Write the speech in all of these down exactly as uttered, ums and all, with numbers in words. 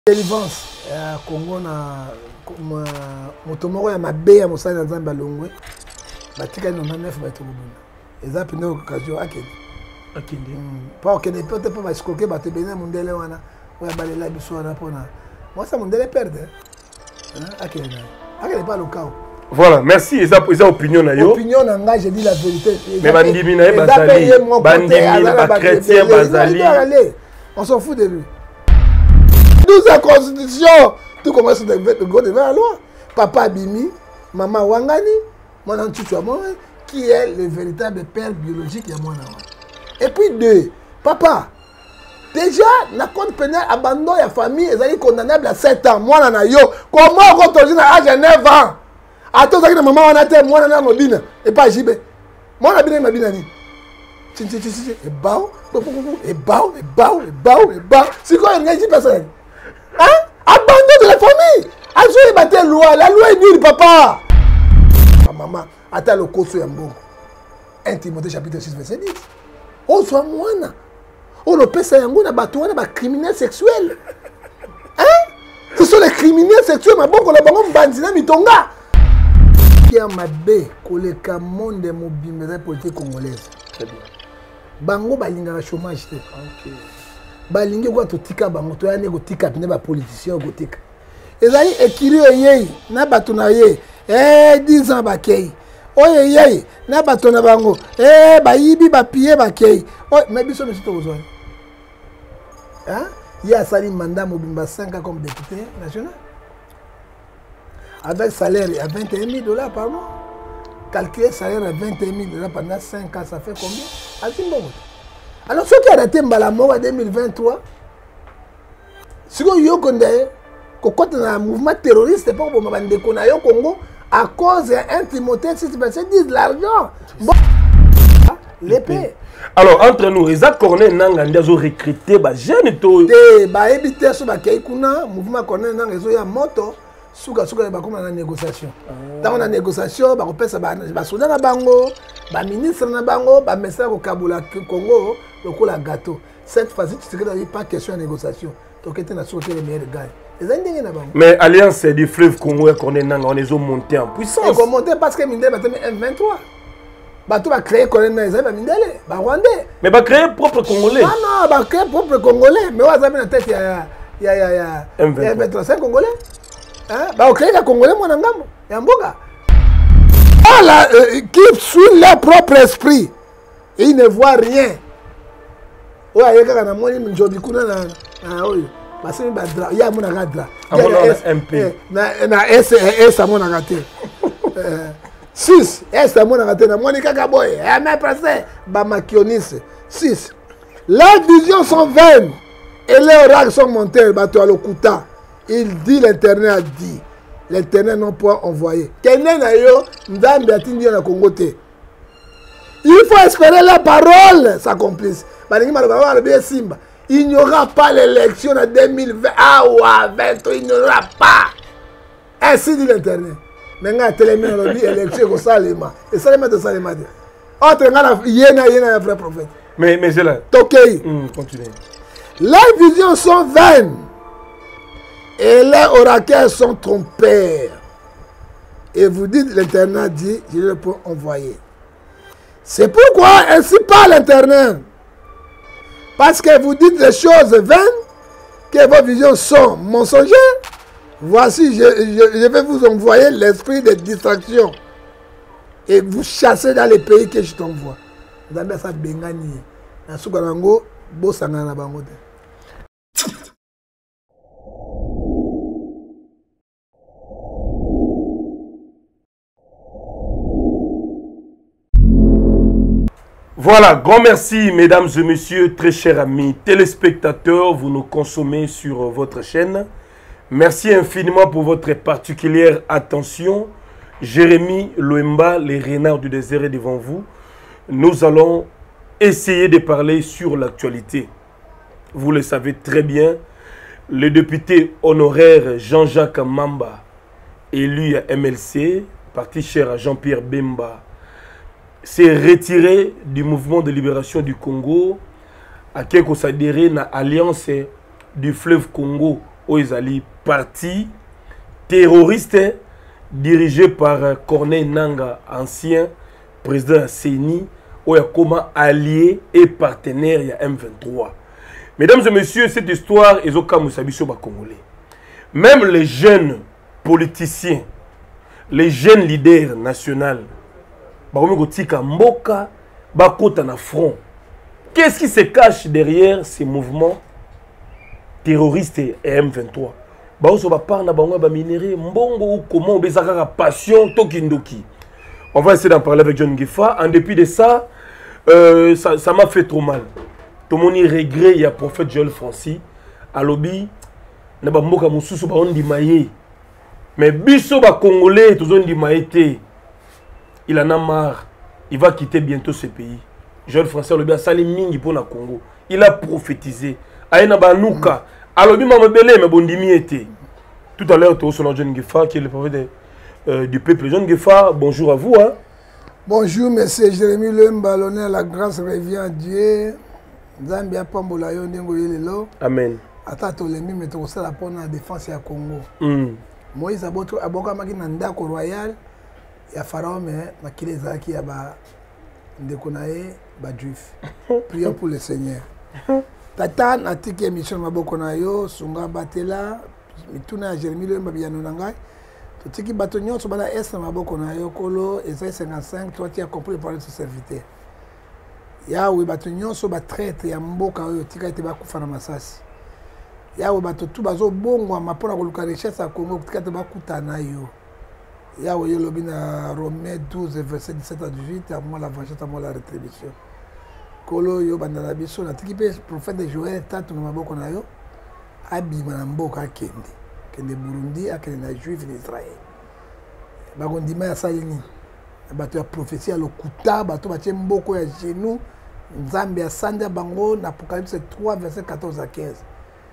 Délivrance ya Congo na moto moko ya mabe ya mosali na Nzambe alongwe batika no neuf bato kubuna eza pene occasion akende akende pa okende peut pas basikoke bato bena mondele wana oya balela biso wana pona moi ça mondele perdre akende akende pas le cas. Voilà, merci. Et ça, ça opinion na yo. Opinion na nga, je dis la vérité. Mais bandimi na bazali, bandimi ba chrétien bazali. On s'en fout de lui. Nous la constitution, tout commence de go devant la loi. Papa Bimi, maman Wangani, mon antichu moi, qui est le véritable père biologique de mon enfant. Et puis deux, papa. Déjà, na compte pénal abandon la famille, ils sont condamnables à sept ans. Moi na yo, comment on continue à âge neuf ans? Attends, ça maman on a été moi na mobile et pas J B. Moi na bien ma bien ni. Ti ti ti ti et bao, et bao, et bao, et bao, et bao. C'est quoi une J personne? Hein? Abandon de la famille. Azoé battre loi, la loi est nulle papa. Maman, attends le coso ya mbongo. un Timothée chapitre six verset dix. Oh soit moine. Oh le pesa yango na bato wana ba criminel sexuel. Hein? Ce sont les criminels sexuels ma bongo la bango mbandina mitonga. Qui a mabé koleka monde mobimeza politique congolaise. Très bien. Bango balinga na chômage te. OK. Balingi kwa totika bango to yane kotika pene ba politicien kotika. Ezali ekiri yeye na bato na ye. Eh dix ans bakei. Oye yeye na bato na bango. Eh bayibi ba pied bakei. Oh mais biso ne sito ozwa. Hein? Il y a sali mandat mobimba cinq ans comme député national. Avec salaire à vingt et un mille dollars par mois. Calculer salaire à vingt et un mille dollars pendant cinq ans, ça fait combien? Alors, ce qui a arrêté la mort en deux mille vingt-trois, ce que vous avez quand un mouvement terroriste, pas pour me au Congo, à cause d'un Timothée six verset dix de l'argent. Bon, l'épée. Alors, entre nous, les accords Nanga ont recruté des jeunes. Des habitants sur le mouvement Cornet Nanga, ils ont moto. Souka souka ba comme na négociation. Dans la négociation, ba kopesa ba ba soda na bango, ba ministre na bango, ba message au Kabula Congo, le coup la gâteau. Cette fois-ci, tu sais que pas question de négociation. Donc était na souka les meilleurs gars. Les Indiens na bango. Mais alliance du fleuve Congo et Cornet Nanga, on les a montés en puissance. Ils ont monté parce que Mindele battu M vingt-trois. Ba tout ba créer Cornet Nanga, ba Mindele, ba Rwandais. Mais ba créer propre Congolais. Ah non, ba créer propre Congolais. Mais on a na tête il y a il y a il y a M vingt-trois, c'est Congolais. Hein? Bah, ok, les Congolais, mon angam, et un boga. Ah là, euh, qui suit leur propre esprit, et ils ne voient rien. Ouais, il y a un moni, mais je dis qu'on a un oeil. Parce que il y a mon agadra. Il y a un M P. Na S S à mon agaté. six S à mon agaté. Na Monica Gaboy. Et à mes passés, bah makionis. six. Leurs visions sont vaines et leurs oracles sont montés. Bah, tu as le kuta. Il dit, l'Éternel a dit. L'Éternel n'a pas envoyé. Il faut espérer la parole s'accomplisse. Il n'y aura pas l'élection en deux mille vingt. Ah ouais, vingt, il n'y aura pas. Ainsi dit l'Éternel. Mais il y a une élection au Salema. Et Salema de Salema. Autre, il y a un vrai prophète. Mais, mais c'est là. Tokei. Continue. Les visions sont vaines. Et les oracles sont trompeurs. Et vous dites, l'Éternel dit, je ne peux envoyer. C'est pourquoi ainsi parle l'Éternel. Parce que vous dites des choses vaines, que vos visions sont mensongères. Voici, je, je, je vais vous envoyer l'esprit de distraction. Et vous chassez dans les pays que je t'envoie. Vous avez ça bengani. Na sukarango, bo sangana bangote. Voilà, grand merci mesdames et messieurs, très chers amis téléspectateurs, vous nous consommez sur votre chaîne. Merci infiniment pour votre particulière attention. Jérémy Loemba, les renards du désert est devant vous. Nous allons essayer de parler sur l'actualité. Vous le savez très bien, le député honoraire Jean-Jacques Mamba, élu à M L C, parti cher à Jean-Pierre Bemba, s'est retiré du mouvement de libération du Congo à quelque s'adhérer à l'alliance du fleuve Congo Oizali parti terroriste dirigé par euh, Corneille Nanga, ancien président Séni, comme allié et partenaire à M vingt-trois. Mesdames et messieurs, cette histoire est au cas où Congolais. Même les jeunes politiciens, les jeunes leaders nationaux, qu'est-ce qui se cache derrière ces mouvements terroristes et M vingt-trois? On va essayer d'en parler avec John Ngefa. En dépit de ça, euh, ça m'a fait trop mal. Tout le monde regrette, il y a le prophète Joël Francis. À l'objet, mais biso ba Congolais, tout le monde il en a marre. Il va quitter bientôt ce pays. Joël Francis a sali mingi pour le Congo. Il a prophétisé. Aïna Banouka. Alors, il m'a belé, mais bon, était. Tout à l'heure, tu as John Ngefa, qui est le prophète de, euh, du peuple. John Ngefa, bonjour à vous. Hein. Bonjour, monsieur Jérémy Lemba, l'honneur, la grâce revient à Dieu. Zambia Pambola Yondengo Yelelo. Amen. Atato lemi meto sala pona défense ya Congo. Mm. Moïse aboto aboka maki na ndako royal ya Pharaon mais makile zaki ya ba ndeko na ye ba juif. Prions pour le Seigneur. Tata natiki émission maboko na yo sunga batela mituna ya Jérémy Lemba biano nangai. Totiki bato nyonso bana est na maboko na yo kolo Esaïe cinquante-cinq toi tu as compris par ce serviteur. Yahweh bato nyonso ba traître ya mboka oyo tika ete bakufa na masasi. Yahweh bato tu bazo bongwa mapona koluka richesse ya Congo tika ete bakuta na yo. Yahweh yo lobi na Romains douze verset dix-sept à dix-huit à moi la vengeance à moi la rétribution. Kolo yo bandana biso na tiki pe prophète de Joël tatu na maboko na yo abima na mboka kende. Kende Burundi akende na juif d'Israël. Bagondima ya salini. Bato ya prophétie à l'okuta, bato batie mboko ya genou, Nzambe ya sanda bango, na Apocalypse trois, verset quatorze à quinze.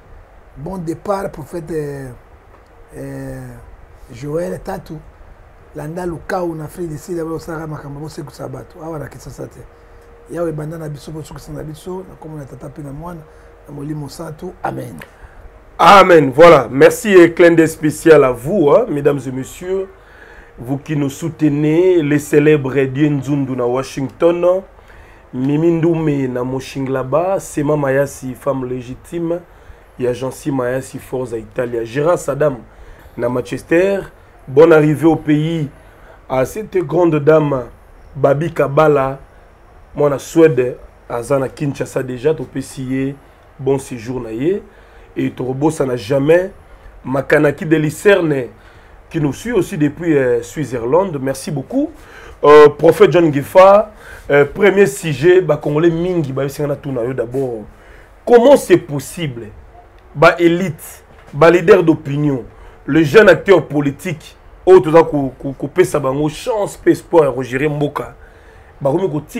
Bon départ, prophète euh, euh, Joël Tatu, landa luka ou na Afrique d'ici, d'abord au Sahara Makamabo, c'est que ça bato. Ah voilà, qu'est-ce que ça c'est? Yahweh bandana biso, pour ceux qui sont habités, na comme on a tapé na moine, na molimo santo. Amen. Amen. Voilà. Merci et clin d'œil spécial à vous, hein, mesdames et messieurs. Vous qui nous soutenez, les célèbres Dieu Nzundu na Washington, Mimi Ndoumé na Moshinglaba, Sema Mayasi, femme légitime, Yajansi Mayasi, Forza Italia, Gérard Saddam na Manchester. Bonne arrivée au pays à cette grande dame, Babi Kabala, moi na Suède, Azana Kinshasa déjà, tu peux scier, bon séjour naïe, et Torobo ça n'a jamais, Makanaki de Lucerne, qui nous suit aussi depuis euh, Suisse-Irlande. Merci beaucoup. Euh, prophète John Ngefa, euh, premier sujet, bah, Congolais Mingi, bah, d'abord, comment c'est possible, bah, élite, bah, leader d'opinion, le jeune acteur politique, autre que ça bango chance, espoir, Roger Mboka, bah,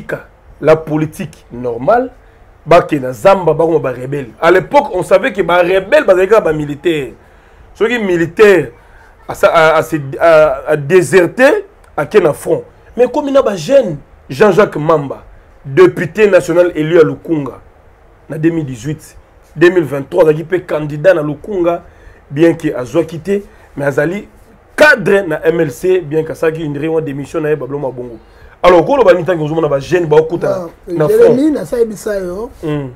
la politique normale, bah, qui na Zamba, bah, bah, rebelle. À l'époque, on savait que bah, rebelle, bah, bah, militaire. Ceux qui militaires, à, à, à, à, à déserter à quel front. Mais comme il y a un jeune Jean-Jacques Mamba, député national élu à Lukunga en deux mille dix-huit deux mille vingt-trois, il est candidat à Lukunga, bien qu'il ait quitté, mais il est cadre na M L C, bien qu'il ait une démission à Babloma Bongo. Alors, quand on a un jeune, il y a un Jérémy, il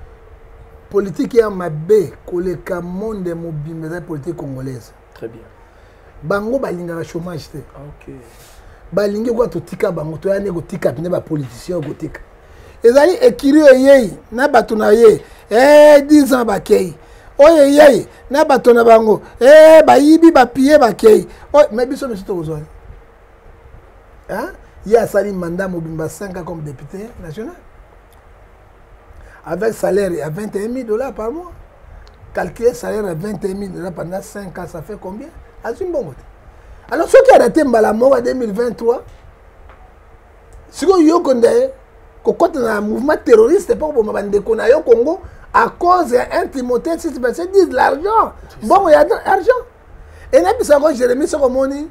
politique est ma bé, que le monde est mobile, politique congolaise. Très bien. Bango balinga chômage te. OK. Balinga kwa totika bango to yane ko tika pine ba politicien ko tika. Ezali ekiri yeye na bato na ye. Eh dix ans bakei. Oye yeye na bato na bango. Eh ba yibi ba pied bakei. Oh mais biso monsieur tozoni. Hein? Il y a sali mandat mobimba cinq ans comme député national. Avec salaire à vingt et un mille dollars par mois. Calculer salaire à vingt et un mille dollars pendant cinq ans, ça fait combien? Alors, ce qui a arrêté Mbalamo en deux mille vingt-trois, si vous avez un mouvement terroriste, pour le Congo, à cause d'un Timothée, si tu dis de l'argent. Bon, il y a de l'argent. Et puis, quand Jérémy Sokomoni,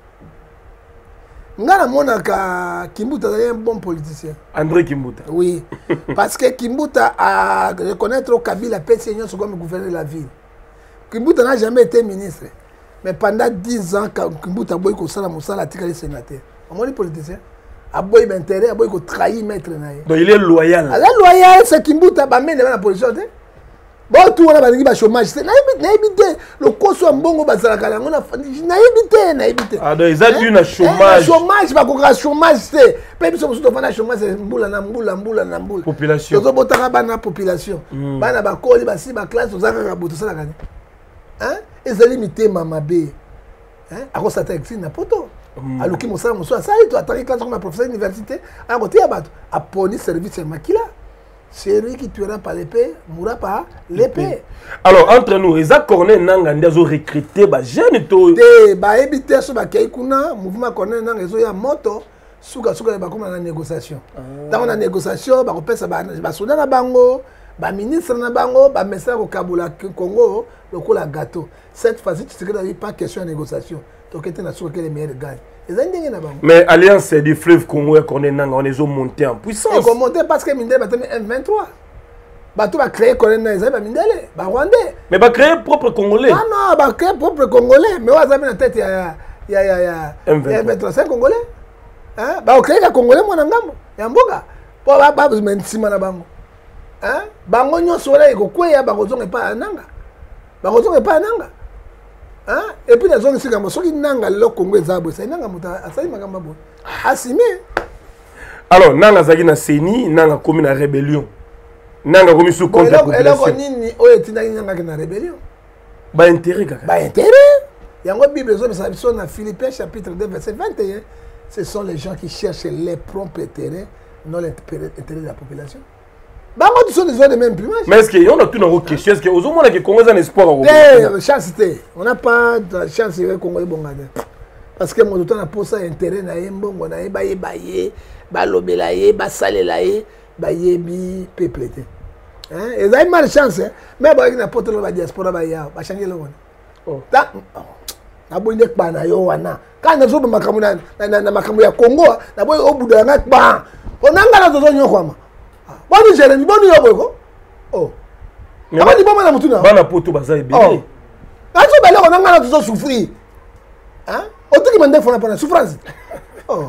Kimbuta est un bon politicien. André Kimbuta. Oui. Parce que Kimbuta a reconnaître au Kabila, P C N comme gouverner la ville. Kimbuta n'a jamais été ministre. Mais pendant dix ans, Kimbuta a boy ko sala musala tikali sénateur. On est politicien. A boy d'intérêt, a boy ko trahir maître naïe. Donc il est loyal. Il est loyal, c'est Kimbuta ba mène dans la position. Bon, tout on a ba ba chômage. C'est naïbité. Le coso mbongo ba sala kala. On a naïbité, naïbité. Ah donc ils ont eu un chômage. Chômage, ba ko chômage c'est. Pe biso musu to fana chômage c'est mbula na mbula mbula na mbula. Population. Tozo botaka bana population. Bana ba koli ba si ba classe ozaka ka boto sala kani. Hein? Et c'est limité mama B. Hein? À cause de ça t'excite n'importe où. Alors qui m'a dit, ça y est, tu as classe comme un professeur d'université. À côté, il y a un poni service de maquila. C'est lui qui tuera par l'épée, mourra par l'épée. Alors, entre nous, les accords n'ont pas recruté des jeunes. Des éviter sur le mouvement corné n'a pas moto. Souka souka ba comme na négociation. Dans la négociation, ba kopesa ba ba soudan na bango, ba ministre na bango, ba message au Kabula Congo, le coup la gâteau. Cette fois-ci, tu sais que il pas question de négociation. Donc était na souka que les meilleurs gagnent. Mais Alliance du fleuve Congo et qu'on est on est monté en puissance. Et qu'on monte parce que Mindele va M vingt-trois. Bah tu vas créer qu'on est dans Mindele, bah Rwandais. Mais va créer propre Congolais. Ah non, va créer propre Congolais. Mais on a dans tête il y a il y a il y a M vingt-trois c'est Congolais. Hein? Bah on crée les Congolais mon ngambo. Ya mboka. Pour ba ba besoin de sima na bango. Hein? Bango nyonso là iko kwea bango zonge pa nanga. Bango zonge pa nanga. Hein? Et puis, les gens qui sont qui n'ont le Congo, c'est assumé. Alors, Nanga Zagi na Seni, Nanga commis la rébellion. Nanga commis sous contre la population. Et là, Nanga na rébellion. Bah intérêt, kaka. Bah intérêt. Il y a une Bible, dans Philippiens chapitre deux, verset vingt et un. Ce sont les gens qui cherchent les propres intérêts, non l'intérêt de la population. Bah, moi, tu sont des gens de même plumage. Mais est-ce qu'il y a une question? Est-ce que aux hommes qui Congo ont un espoir? Eh, chance, on n'a pas de chance de Congo est bon. Parce que mon temps a posé intérêt na yembo, on a baye baye, ba lobelaye, ba salelaye, ba yebi peuplé. Hein? Et ça a mal chance, mais bon, il n'a pas de la diaspora ba ya, ba changer le monde. Oh. Da, na bonne pas na yo wana. Quand na zo ba makamu na na makamu ya Congo, na boy au bout de la ba. On a ngala zo nyo kwama. Boni Jérémy, boni Yoboko. Oh. Mais on dit bon madame Mutuna. Bana poto baza ebele. Oh. Quand tu belle on a ngala zo souffrir. Hein? Autant que mande fona pas souffrance. Oh.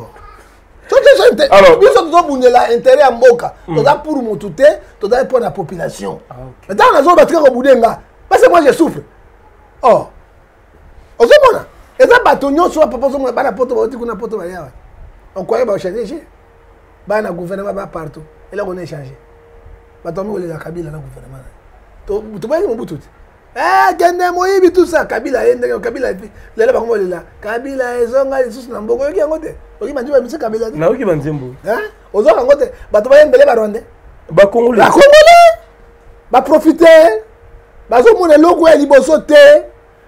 Alors, nous sommes tous bunela intérêt à mboka. Toda pour mutute, toda pour la population. Mais dans la zone battre au budenga, parce que moi je souffre. Oh. Ozomona. Et ça batonyo soit papa zo bana poto ba kuna poto ba yawa. On croyait ba changer. Bana gouvernement ba partout. Et là, on a changé. On a Kabila dans le gouvernement. Tu vois, il y a un eh, Gende Moïbi, tout ça. Kabila, Kabila, là, là, Kabila, ils ont gagné tous les Nambo. Ils ont gagné. Ils ont gagné. Ils ont gagné. Ils ont gagné. Ils ont gagné. Ils ont gagné. Ils ont gagné. Ils ont gagné. Ils ont profiter. Ils ont gagné. Ils ont gagné.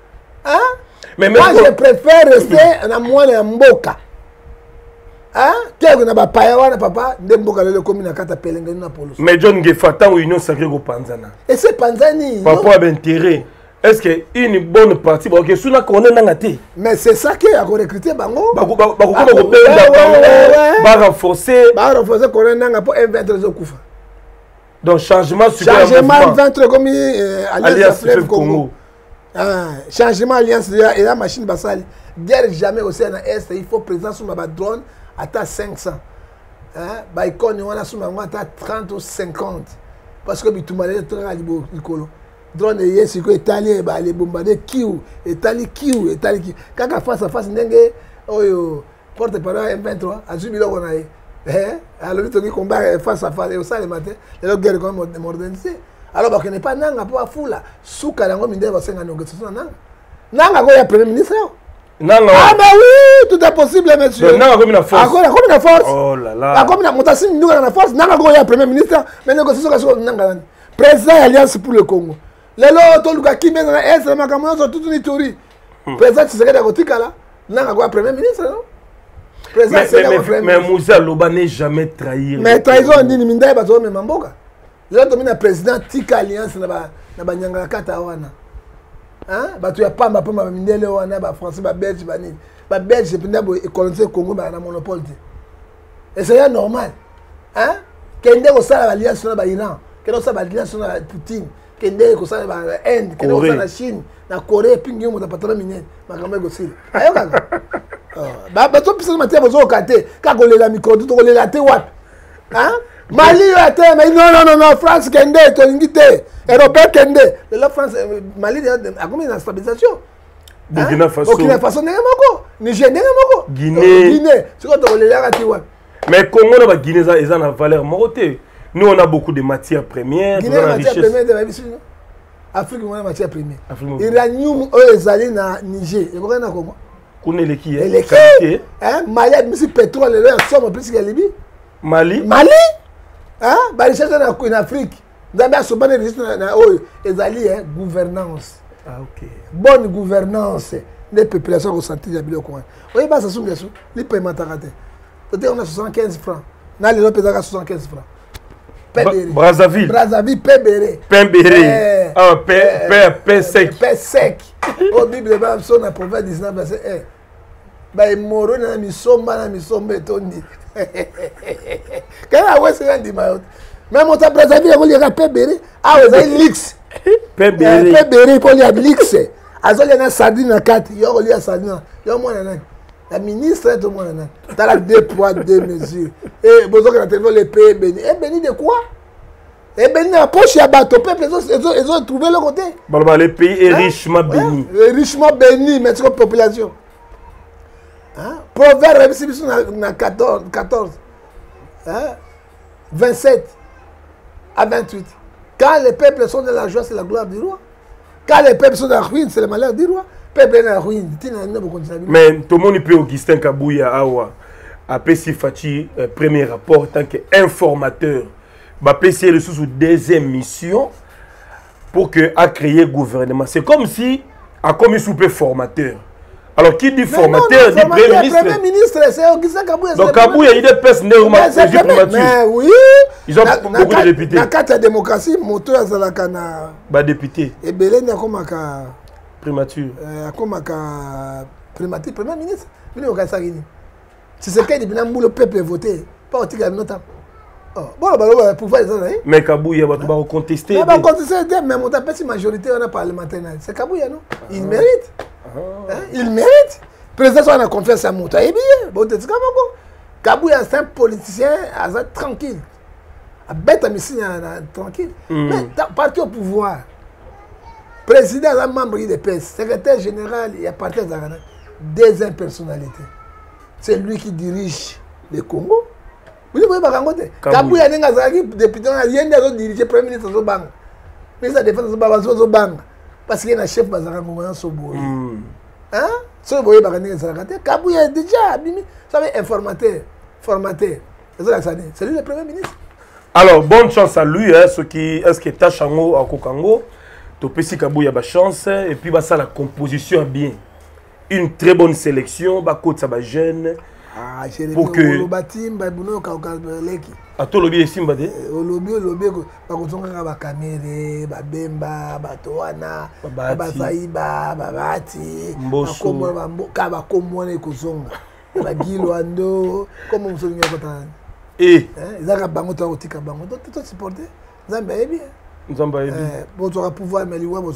Moi, je préfère rester dans moi et Mboka. Hein? Qu'est-ce que n'a pas yawana papa ndemboka lele komi na kata pelenge na polo. Mais John Gefata ou Union Sacrée au Panzana. Et c'est Panzani. Papa a intérêt. Est-ce que une bonne partie parce que suna connaît nangati. Mais c'est ça qui a recruté bango. Ba ba ba ba ko penda bango. Ba renforcer. Ba renforcer connaît nanga pour un vingt zo kufa. Donc changement sur changement vingt comme Alliance Fleuve Congo. Ah, changement Alliance et la machine basale. Guerre jamais au C N S, il faut présence sur ma drone. À cinq cents. Hein? Bah, icône, on a souvent à trente ou cinquante. Parce que tu m'as dit que tu as dit que drone est ici, que Italie, bah, les bombardés, Kiou, Italie, Kiou, Italie, Kiou. Quand on face à face, on a porte-parole M vingt-trois, à Jubilé, on a eu. Alors, tu as combat face à face, et au sein le matin, et la guerre est quand même modernisée. Alors, bah, on n'est pas nanga pour la foule. Souka, on a mis des négociations. Nanga, il y a premier ministre. Non, non. Ah, mais oui, tout est possible, monsieur. Non, comme la force. Ah, comme la force. Oh là là. Ah, comme la montation, nous avons la force. Nous avons le premier ministre. Mais nous avons le président Alliance pour le Congo. Les autres, tout le qui met dans l'Est, les Macamonos sont toute une théorie. Président Tshisekedi Agotikala, nous avons le premier ministre, non? Président Tshisekedi. Mais Moussa Loba n'est jamais trahi. Mais trahison, on dit, Mindaï Bazo, mais Mamboka. Les autres, le président Tika Alliance, na Banyanga Katawana. Hein? Bah tu as pas ma pomme à Mindele ou à français, bah belge, bah ni, bah belge, c'est pendant que coloniser le Congo, bah na monopole. Et c'est normal. Hein? Qu'est-ce que ça l'alliance sur l'Iran, qu'est-ce que ça l'alliance sur Poutine, kende kosala ba Inde kende kosala na Chine na Corée puis ngi mo ta patron minier makambe gosili ayo kaka ba ba to pisa matia bozo kate ka kolela micro to kolela te wapi hein Mali yo ate mais non non non non France kende to ngite Européen kende la France Mali a combien de stabilisation Burkina Faso Burkina Faso ndenge moko Niger ndenge moko Guinée Guinée c'est quoi to kolela kate wapi mais Congo na ba Guinée ça ils ont la valeur moroté. Nous, on a beaucoup de matières premières. Guinée, la matière première de la vie. Afrique, on a matière première. Iranium, eux, ils allaient dans Niger. Et vous voyez comment? Qu'on est l'équipe. Et l'équipe. Mali, mais si pétrole, les gens sont plus que la Libye. Mali. Mali. Hein? Bah, ils cherchent en Afrique. Dans la souvent, ils allaient gouvernance. Ah, ok. Bonne gouvernance. Les populations ressentent les billes au coin. Vous voyez, bah, ça sont bien sûr. Les paiements à rater. Peut-être on a soixante-quinze francs. Dans les autres, ils ont soixante-quinze francs. Brazzaville. Brazzaville, pain béré. Pain béré. Ah, pain sec. Pain sec. Au Bible, on a proverbe dix-neuf, verset un. Bah, il mourut dans la mission, dans la mission, bétonné. Quand on a c'est un dimanche. Même on t'a Brazzaville, on a pain béré. Ah, vous avez l'X. Pain béré. Pain béré, pour les l'X. Alors, il y a une sardine à quatre. Il y a une sardine. Il y a un la ministre est au monde. Dans la deux poids, deux mesures. Et vous avez les pays bénis. Et bénis de quoi? Et bénis dans la poche, il y a bateau. Ils ont trouvé le côté. Le pays est richement béni. Richement béni, mais c'est la population. Proverbe, quatorze. vingt-sept à vingt-huit. Quand les peuples sont dans la joie, c'est la gloire du roi. Quand les peuples sont dans la ruine, c'est le malheur du roi. Mais tout le monde peut Augustin Kabouya Awa a P C Fachi premier rapport en tant qu'informateur. Bah P C le sous deuxième mission pour que a créé le gouvernement. C'est comme si a commis sous formateur. Alors qui dit formateur dit premier ministre. Premier ministre c'est Augustin Kabouya. Donc Kabouya il est pèse néo mais oui. Ils ont beaucoup de députés. La carte de démocratie moteur à la cana. Bah député. Et Belé n'a comme un primature. Euh, comme un primature, premier ministre. Il n'y a aucun sagini. Si c'est qu'il y a le peuple voté, pas au tigre notamment. Bon, bah, pouvoir les autres. Mais Kabouya va tout contester. Il va contester, mais on appelle si majorité on a parlementaire. C'est Kabouya, non? Il mérite. Il mérite. Le président a confiance à Mouta. Et bien, bon, tu sais comment? Kabouya c'est un politicien tranquille. À bête à Messi tranquille. Mais parti au pouvoir. Président, un membre de P S, secrétaire général, il y a parti à Zagana. Deuxième personnalité. C'est lui qui dirige le Congo. Vous voyez, Kabouya n'est pas député, il y a un dirigé premier ministre de Bang. Mais ça défend de Bang. Parce qu'il y a un chef de Zagana, Sobo. Hein? Sobo, Kabouya est déjà abîmé. Vous savez, informateur, formateur. C'est lui le premier ministre. Alors, bonne chance à lui, hein, ceux qui est-ce que Tachango à Kokango. Topesi Kabouya ba chance et puis bah ça la composition bien, une très bonne sélection bah côté ça ba jeune ah pour que le batim ba buno ka ka leki à tout le bien simba de au lobby au lobby ba ko tonga ba caméra ba bemba ba toana ba saiba ba bati ba komo ba ka ba komo ne ko zonga ba gilwando comme on se dit ko et ezaka bango to otika bango to to supporter Zambia est bien. Bon, tu auras pouvoir, mais voilà.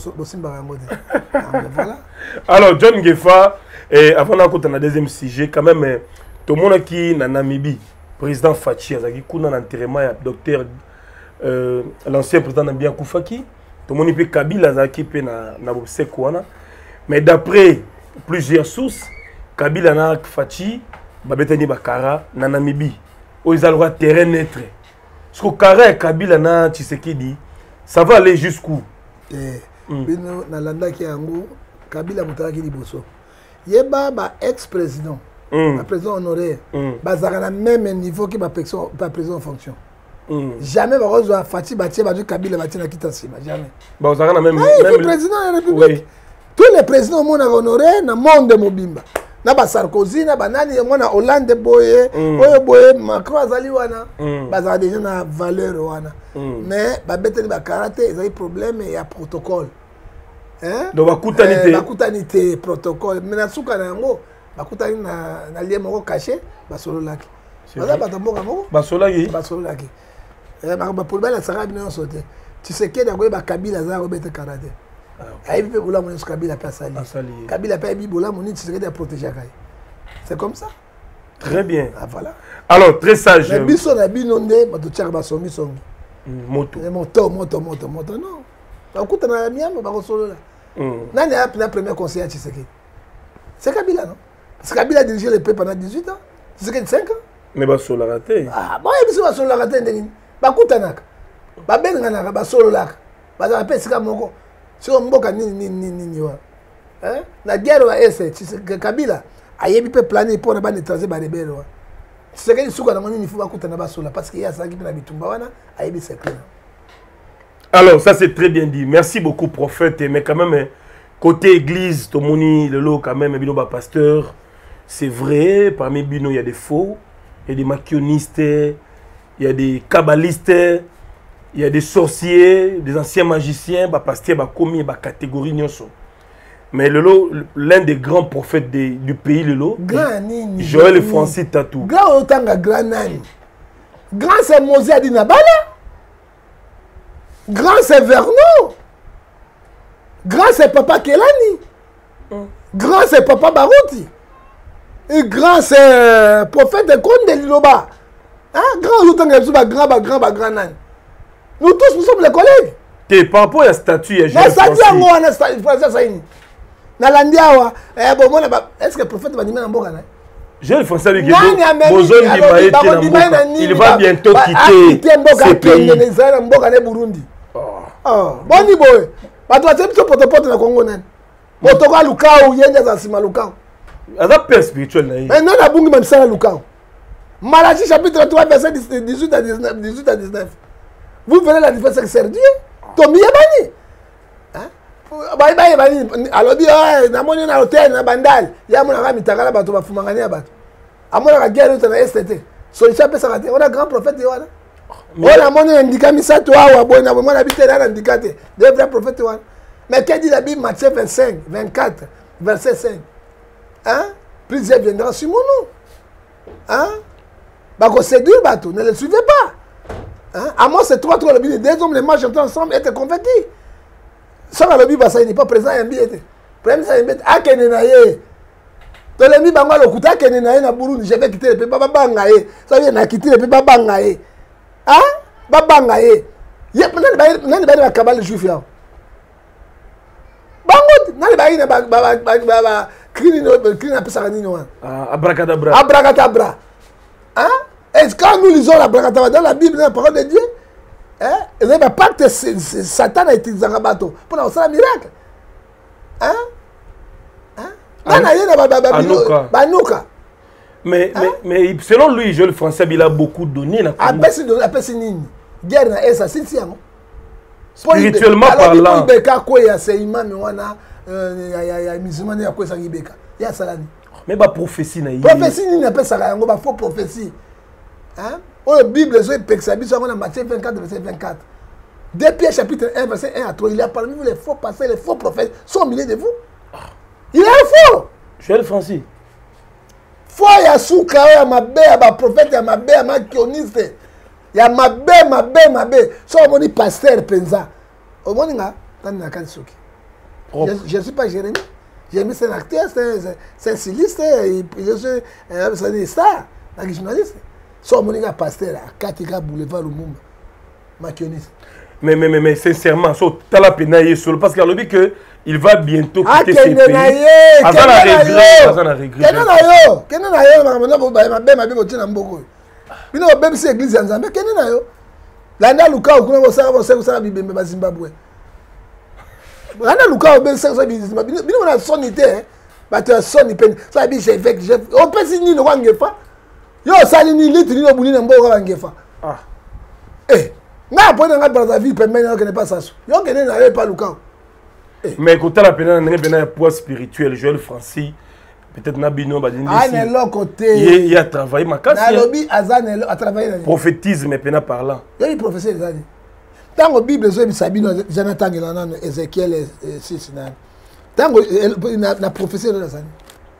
Alors, John Gefa, et avant d'entrer dans le deuxième sujet, quand même, tout le monde qui est en Namibie, président Fachi, qui est en enterrement, docteur, euh, l'ancien président Nambia Koufaki, tout le monde peut Kabila, qui est en Sekouana. Mais d'après plusieurs sources, Kabila na Fachi, Babetani Bakara, na Namibie, où ils ont le droit de terrain neutre. Ce que Kara et Kabila na Tshisekedi, ça va aller jusqu'où? Eh, bino na landa ki yango Kabila mutaka ki liboso. Yeba ba ex-président, ba président honoraire, ba zaka na même niveau que ba président ba président en fonction. Jamais ba rezo Fati Batie ba Kabila Batie na Kitasima, jamais. Ba zaka na même même président de la République. Tous les présidents au monde honoré na monde mobimba. Na ba Sarkozy na banani mona Hollande boye oyo boye Macron azali wana bazala déjà na valeur wana mais ba beteli ba karaté ezali problème ya protocole hein donc ba kutanité ba kutanité protocole mais na suka na yango ba kutani na na lien moko caché ba solo laki bazala ba tamboka moko ba solo laki ba solo laki eh ba ba problème la sara bino sauter tu sais que d'abord ba Kabila za robete karaté ayi pe bola mon Kabila pa sali Kabila pa bi bola mon tu sais que de protéger kai c'est comme ça très bien ah voilà alors très sage mais biso na binonde ba to tchaka ba somi songi moto moto moto moto moto non ba kuta na miambo ba ko solo là nani a la première conseiller tu sais que c'est Kabila non parce que Kabila a dirigé le peuple pendant dix-huit ans tu sais que cinq ans mais ba solo raté ah bon biso ba solo raté ndeni ba kuta naka ba benga naka ba solo laka ba za pesika moko sur mboka nini nini nini wa hein la guerre wa ese tu sais que Kabila ayebi pe planer pour na ba étranger ba rebelle wa tu sais que suka na moni faut ba kuta na ba solo parce que ya sa kipi na bitumba wana ayebi secret. Alors ça c'est très bien dit, merci beaucoup prophète, mais quand même côté église tomoni le lot quand même bino ba pasteur c'est vrai parmi bino il y a des faux, il y a des maquionistes, il y a des kabbalistes, il y a des sorciers, des anciens magiciens, bah pasteur bah commis bah catégorie nyonso. Mais le lot l'un des grands prophètes de, du pays le lot Joël Francis Tatou. Grand otanga grand nani. Grand c'est Mosé Adinabala. Grand c'est Vernon. Grand c'est Papa Kelani. Grand c'est Papa Barouti. Et grand c'est euh, prophète de Konde Liloba. Hein? Grand otanga grand grand grand grand nani. Nous tous nous sommes les collègues. Et par rapport à la statue, il y a Joël Francis. Nalandiawa, eh bon moi est-ce que le prophète va dire en boka na? Joël Francis lui dit il va bientôt quitter ce pays. En boka na Burundi. Oh, boni boy. Ba to atemi to potopoto na Congo nani. Motoka lukao yende za sima lukao. Ada père spirituel na. Mais non na bungi même ça lukao. Malachie chapitre trois verset dix-huit à dix-neuf, dix-huit à dix-neuf. Vous verrez la différence avec Serdier. Tomi yabani. Bye bye bye alobi na moni na hotel na bandal ya mona ka mitakala bato bafumangani ya bato amona ka guerre na S T T solution pesa ka te on a grand prophète wana on moni indika misato awa bona mona bitela na indikate des vrais prophètes wana mais qu'est dit la Bible Matthieu vingt-cinq vingt-quatre verset cinq hein plusieurs viendront sur mon nom hein ba ko séduire bato ne le suivez pas hein à moi c'est trois trois le Bible deux hommes les marchent ensemble et te convertis. Ça va le Bible ça il n'est pas présent un billet. Problème ça il met à Kenenaye. Dans le Bible bango le kuta Kenenaye na Burundi je vais quitter le pays baba bangaye. Ça vient na quitter le pays baba bangaye. Hein? Baba bangaye. Yep nani ba nani ba na kabale juif ya. Bango nani ba ina ba ba ba ba krini no krini na pesa nini wana. Ah abracadabra. Abracadabra. Hein? Est-ce que nous lisons l'abracadabra dans la Bible dans la parole de Dieu? Hein? Et le pacte Satan a utilisé un bateau pour faire un miracle. Hein? Hein? Anouka. Mais, hein? mais, mais selon lui, Joël Francis, il a beaucoup donné. Guerre na esa sisi yango. Spirituellement parlant. Mais ba prophétie na. Prophétie ni na pesa yango ba faux prophétie. Hein? Oh, la Bible, c'est Matthieu vingt-quatre, verset vingt-quatre. Deux Pierre, chapitre un, verset un à trois. Il y a parmi vous les faux pasteurs, les faux prophètes. Sont au milieu de vous. Il est un faux. Joël Francis. Faux, il y a souka, il y a ma bé, il y a ma prophète, il y a ma bé, il y a ma kioniste. Il y a ma bé, ma bé, ma bé. Soit on dit pasteur, penza. Au moins, il y a un souki. Je ne suis pas Jérémie. Jérémie, c'est un acteur, c'est un styliste, je suis un star, un journaliste. So mon gars pasteur à Katika boulevard Lumumba maquioniste. Mais mais mais mais sincèrement so tala penaye solo parce qu'il a dit que il va bientôt quitter ce pays. Avant la regret, avant la regret. Kena na yo, kena na yo makamona bo ba mabe mabe bo tina mboko. Bino ba bisi église ya Nzambe kena na yo. Landa luka kuna bo sala bo sala sala bibembe ba Zimbabwe. Landa luka bo sala sala bibembe bino na sonité ba te soni pen. Ça bi j'ai fait on peut signer le wangefa. Yo sali ni litre ni obuni na mboka bangefa. Ah. Eh, na pona nga Brazzaville pembe na kene pas ça. Yo kene na yo pas luka. Mais quand la peine na bena poids spirituel Joël Francis peut-être na bino ba dindi. Ah na l'autre côté. Il a travaillé ma casse. Na lobi azan a travaillé. Prophétisme pena parlant. Yo il professeur les années. Tango Bible zo bisabino Jonathan Ngelana Ezekiel six na. Tango na professeur les années.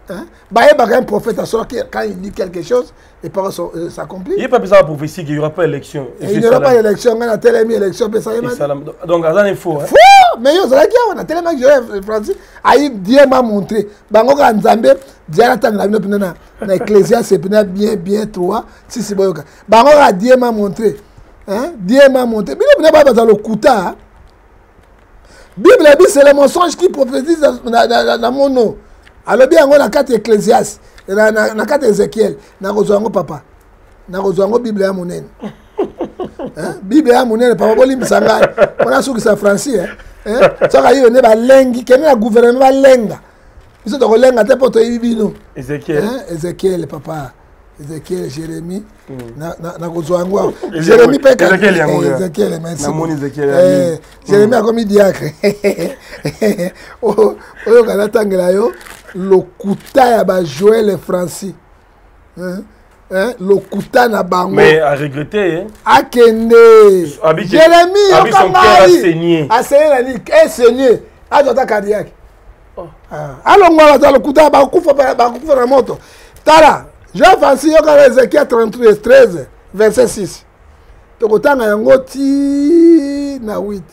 Hein? Bah, il y a un prophète à soi quand il dit quelque chose, les paroles euh, s'accomplissent. Il n'y a pas besoin de prophétie qu'il n'y aura pas d'élection. Il n'y aura pas d'élection, on a tellement mis élection, ça y est. Donc, ça il faut. Fou! Mais yo, ça on a tellement que Francis, aïe, Dieu m'a montré. Bango ka Nzambe, Dieu a tant la vie na na Ecclésiaste, c'est bien bien trois, si c'est bon. Bango ka Dieu m'a montré. Hein? Dieu m'a montré. Mais il pas dans le kuta. Bible dit c'est le mensonge qui prophétise dans mon nom. Alors bien on a quatre Ecclésiaste, na na quatre Ézéchiel, na kozwango papa. Na kozwango Bible ya monene. Hein? Bible ya monene papa boli misanga. On a sous ça Francis hein. Hein? Ça va y on est ba lengi, quel est le gouvernement ba lenga. Ils sont dans lenga te poto ibino. Ézéchiel. Hein? Ézéchiel papa. Ézéchiel Jérémie. Na na na kozwango. Jérémie pe ka. Ézéchiel yango. Ézéchiel merci. Na moni Ézéchiel. Eh, Jérémie a commis diacre. Oh, oh kana tangela yo. Lokuta ya ba Joël Francis. Hein? Hein? Lokuta na bango. Mais à regretter hein. Akende. Jérémie Abi son cœur a saigné. A saigné la nuque, est saigné. A dota cardiaque. Oh. Ah. Alors moi dans lokuta ba kufa ba kufa na moto. Tala, Jean Francis yo ka Ézéchiel trente-trois treize verset six. Tokotanga yango ti na huit.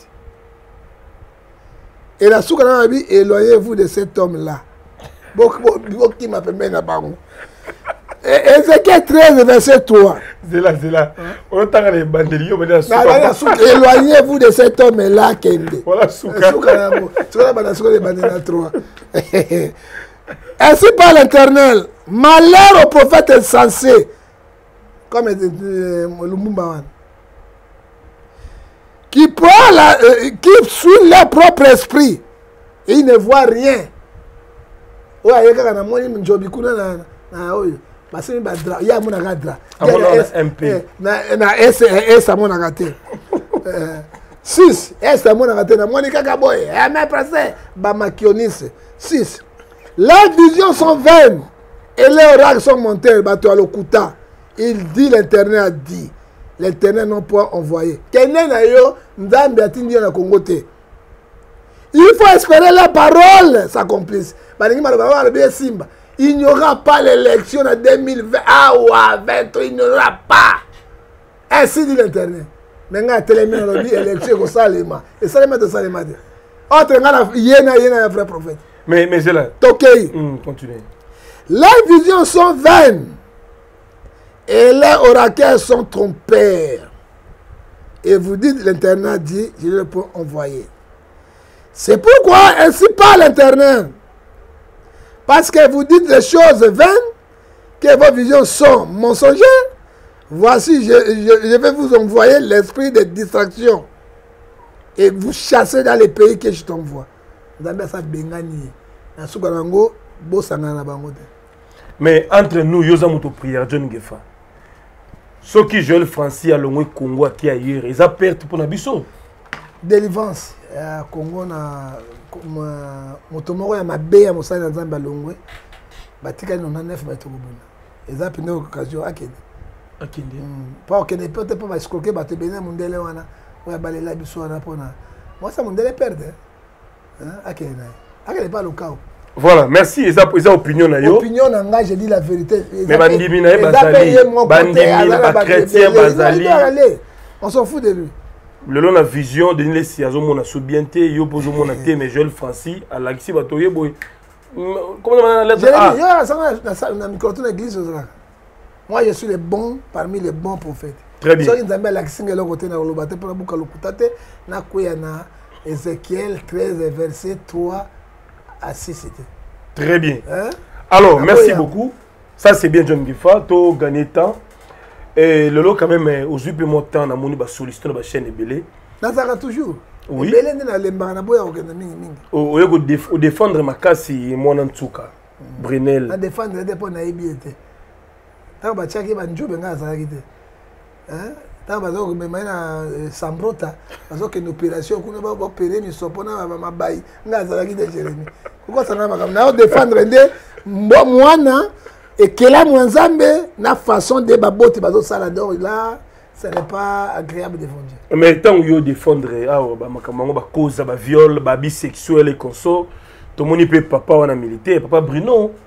Et la souka na bi éloignez-vous de cet homme là. Beaucoup qui m'appelle na bango. Ézéchiel treize, verset trois. C'est là, c'est là. On entend les bandeliers, on est éloignez-vous de cet homme-là, Kende. Voilà, souka. Ainsi par l'Éternel, malheur au prophète insensé, comme Lumumba, qui prend la, euh, qui suit leur propre esprit, et il ne voit rien. Ouais, il y a un job, parce que il y a mon agadra. M P. Na na S S à mon agaté. six S à mon agaté na Monica Gaboy. Et même passé ba makionis. six. Leurs visions sont vaines et leurs oracles sont montés bateau à l'okuta. Il dit l'Éternel a dit. L'Éternel non point envoyé. Kenen na yo Nzambe atindi na Congo te. Il faut espérer la parole s'accomplisse. Balingi malaba ba bien simba. Il n'y aura pas l'élection en deux mille vingt. Ah ouais, vingt, il n'y aura pas. Ainsi dit l'Éternel. Mais il y a tellement d'élections comme ça. Et ça, c'est ça. Autre, il y a un vrai prophète. Mais, mais c'est là. Tokei. Hum, continuez. Les visions sont vaines. Et les oracles sont trompeurs. Et vous dites, l'Éternel dit, je le peux envoyer. C'est pourquoi ainsi parle l'Éternel. Parce que vous dites des choses vaines, que vos visions sont mensongères. Voici, je, je, je vais vous envoyer l'esprit de distraction. Et vous chassez dans les pays que je t'envoie. Mais entre nous, il y a une prière, John Gefa. Ceux qui jouent le français à l'Ongwe Congo qui est ailleurs, ils ont perdu pour Nabiso. Délivrance. Congo na motomoko ya mabe ya mosali na Nzambe alongwe batikali quatre-vingt-neuf bato kobuna eza pene occasion akende akende pa okende peut-être pas bascroquer bato bene mundele wana oya balela biso wana pona moi ça mundele perdre hein akende akende pas le cas. Voilà, merci. Et ça, ça opinion na yo. Opinion na nga, je dis la vérité. Mais bandimi na bazali, bandimi na chrétien bazali. On s'en fout de lui. Le long la vision de les si azo mona soubienté yo pozo mona té mais Joël Francis à l'axi batoye boy. Comment on lettre A. Yo ça na micro na église là. Moi je suis le bon parmi les bons prophètes. Très bien. So nzambe l'axi ngelo côté na lobate pour buka lokutate na kuya na Ézéchiel treize verset trois à six. Très bien. Hein? Alors, ah, merci beaucoup. Ça c'est bien John Gefa, to gagner temps. Et le lot quand même aujourd'hui peu mon temps na moni ba solliciter na ba chaîne ebelé. Na ça toujours. Oui. Ebelé na lemba na boya okenda mingi mingi. O yego défendre makasi mwana ntsuka. Brunel. Na défendre des pour na ebiete. Ta ba chaki ba njobe nga za kite. Hein? Ta ba zo me na Sambrota, bazo ke une opération kuna ba opérer ni sopona ba mabai nga za kite Jérémie. Pourquoi ça na ba na défendre ndé mwana et que là, Mwanzambe, la façon de baboter bazo salador là, ce n'est pas agréable de défendre. Mais tant que vous défendre, ah, bah, ma bah, cause, bah, viol, bah, bisexuel et consort, tout le monde peut papa ou un militaire, papa Bruno,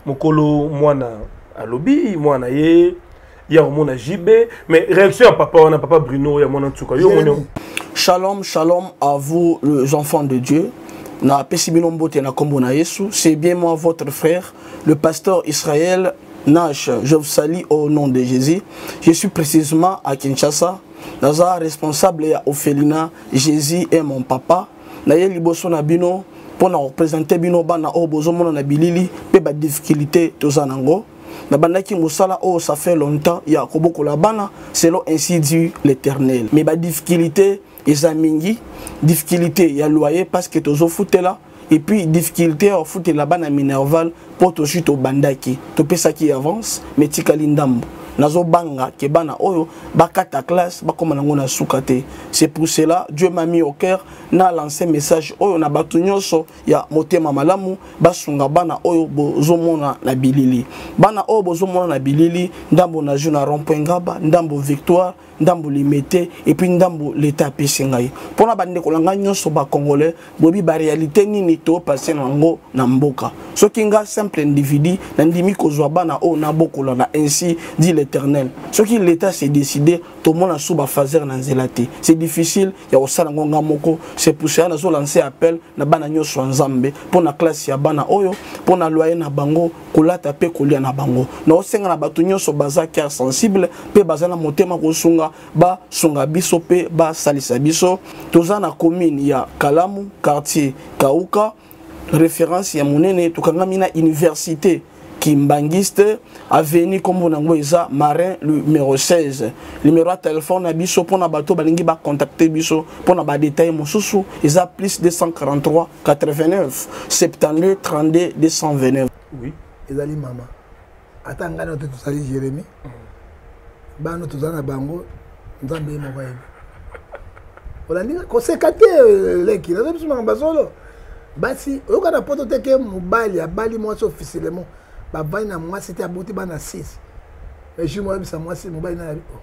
mokolo mwana alobi mwana ye ya mona J B mais réaction à papa on a papa Bruno ya mona Tsuka yo mona. Shalom shalom à vous les enfants de Dieu. Na pesibino mbote na kombo na Yesu, c'est bien moi votre frère le pasteur Israël Nash. Je vous salue au nom de Jésus. Je suis précisément à Kinshasa. Naza responsable ya Ophelina, Jésus est mon papa. Na ye liboso na bino pour na représenter bino bana o bozo mona na bilili pe ba difficulté tozanango. Na bandaki musala o ça fait longtemps ya koboko la bana selon ainsi dit l'Éternel. Mais ba difficulté ezamingi, difficulté ya loyer parce que tozo foutela et puis difficulté au foot la bana minerval pour to chute au bandaki. To pesa qui avance mais tikali ndambo. Nazo banga ke bana oyo bakata classe bakoma nango na sukate. C'est pour cela Dieu m'a mis au cœur na lancé message oyo na batu nyonso ya motema malamu basunga bana oyo bozomona na bilili. Bana oyo bozomona na bilili ndambo na juna rond-point Ngaba, ndambo Victoire, ndambo Limité et puis ndambo l'état pesingai. Pona bande kolanga nyonso ba congolais bobi ba réalité nini to passer nango na mboka. Soki nga simple individu na ndimi kozwa bana oyo na bokola na ainsi dit l'Éternel. Ce qui l'État s'est décidé, tout le monde a sous fazer na nzelati. C'est difficile, ya osala ngonga moko. C'est pour ça na zo lancer appel na bana nyoso nzambe pour na classe ya bana oyo, pour na loyer na bango, kolata pe kolia na bango. Na osenga na batu nyoso baza cœur sensible, pe baza na motema kosunga ba sunga biso pe ba salisa biso. Toza na commune ya Kalamu, quartier Kauka, référence ya monene tukanga mina université Kimbangiste, avenue comme on a Marin numéro seize. Numéro de téléphone à biso pour na bateau balingi ba contacter biso pour na ba détail mon sousou ils a plus deux cent quarante-trois quatre-vingt-neuf soixante-douze trente-deux deux cent vingt-neuf. Oui, ils ali maman. Attends ngana to sali Jérémie. Ba no to zana bango nzambe mo ba yebi. Olandi ko sekate leki na biso mamba solo. Basi okana poto teke mobali abali mo officiellement. Baba na moi c'était abouti bana six. Mais je moi bisa moi c'est mobile na oh.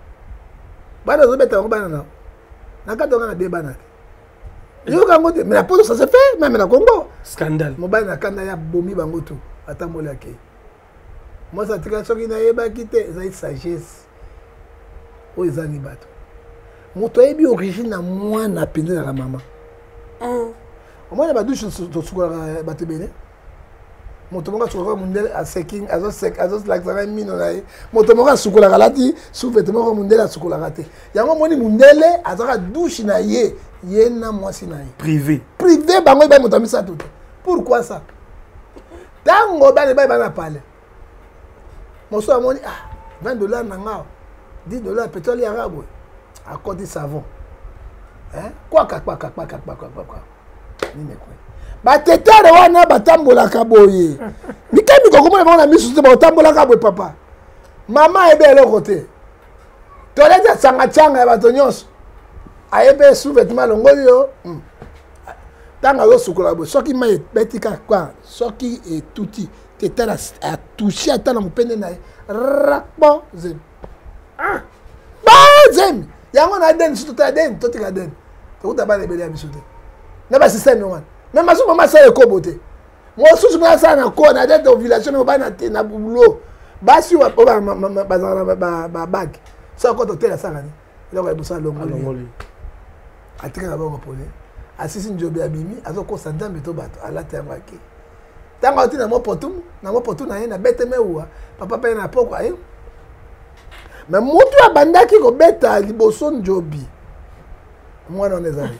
Bana zo beta bana na. Na ka donga na de bana. Yo ka ngote mais la pose ça se fait même na Congo. Scandale. Mobile na kanda ya bomi bango tout. Ata mola ke. Moi ça tika soki na yeba kite za sagesse. O ezani bato. Moto yebi origine na moi na pende na maman. Mm. Au moins na ba douche to suka bato bene. Motomoka sukola mundele a seking azo sek azo laxara mino na ye motomoka sukola galati sous vêtement mundele a sukola gate yango moni mundele azaka douche na ye ye na mwasi na ye privé privé bango ba motamisa tout pourquoi ça tango ba le ba ba na parler moso amoni ah vingt dollars na ngao dix dollars pétrole arabe à côté savon hein quoi quoi quoi quoi quoi quoi quoi quoi ni ne quoi batetere wana batambola kaboye mikami kokoma na misu te batambola kaboye papa mama ebe le côté toleta sanga changa ya bato nyonso ayebe sous vêtement longoli yo tanga lo sukola bo soki mai betika kwa soki e tuti tetala a toucher atana mupende na rakbo zem ah ba zem yango na den sutu ta den totika den to utaba le bele ya bisu te na ba système wana même si maman ça est coboté moi aussi je me sens encore na date ovulation na ba na boulot ba si wa ba ba ba ba bag ça quand hôtel la sangani donc il bossa longoli atika na bango pole asisi njobe abimi azoko sandambe to bato ala tanga ke tanga oti na mo potum na mo potum na ye na bete mewa papa pa na poko ayo mais mutu abandaki ko beta liboso njobi mwana onezali.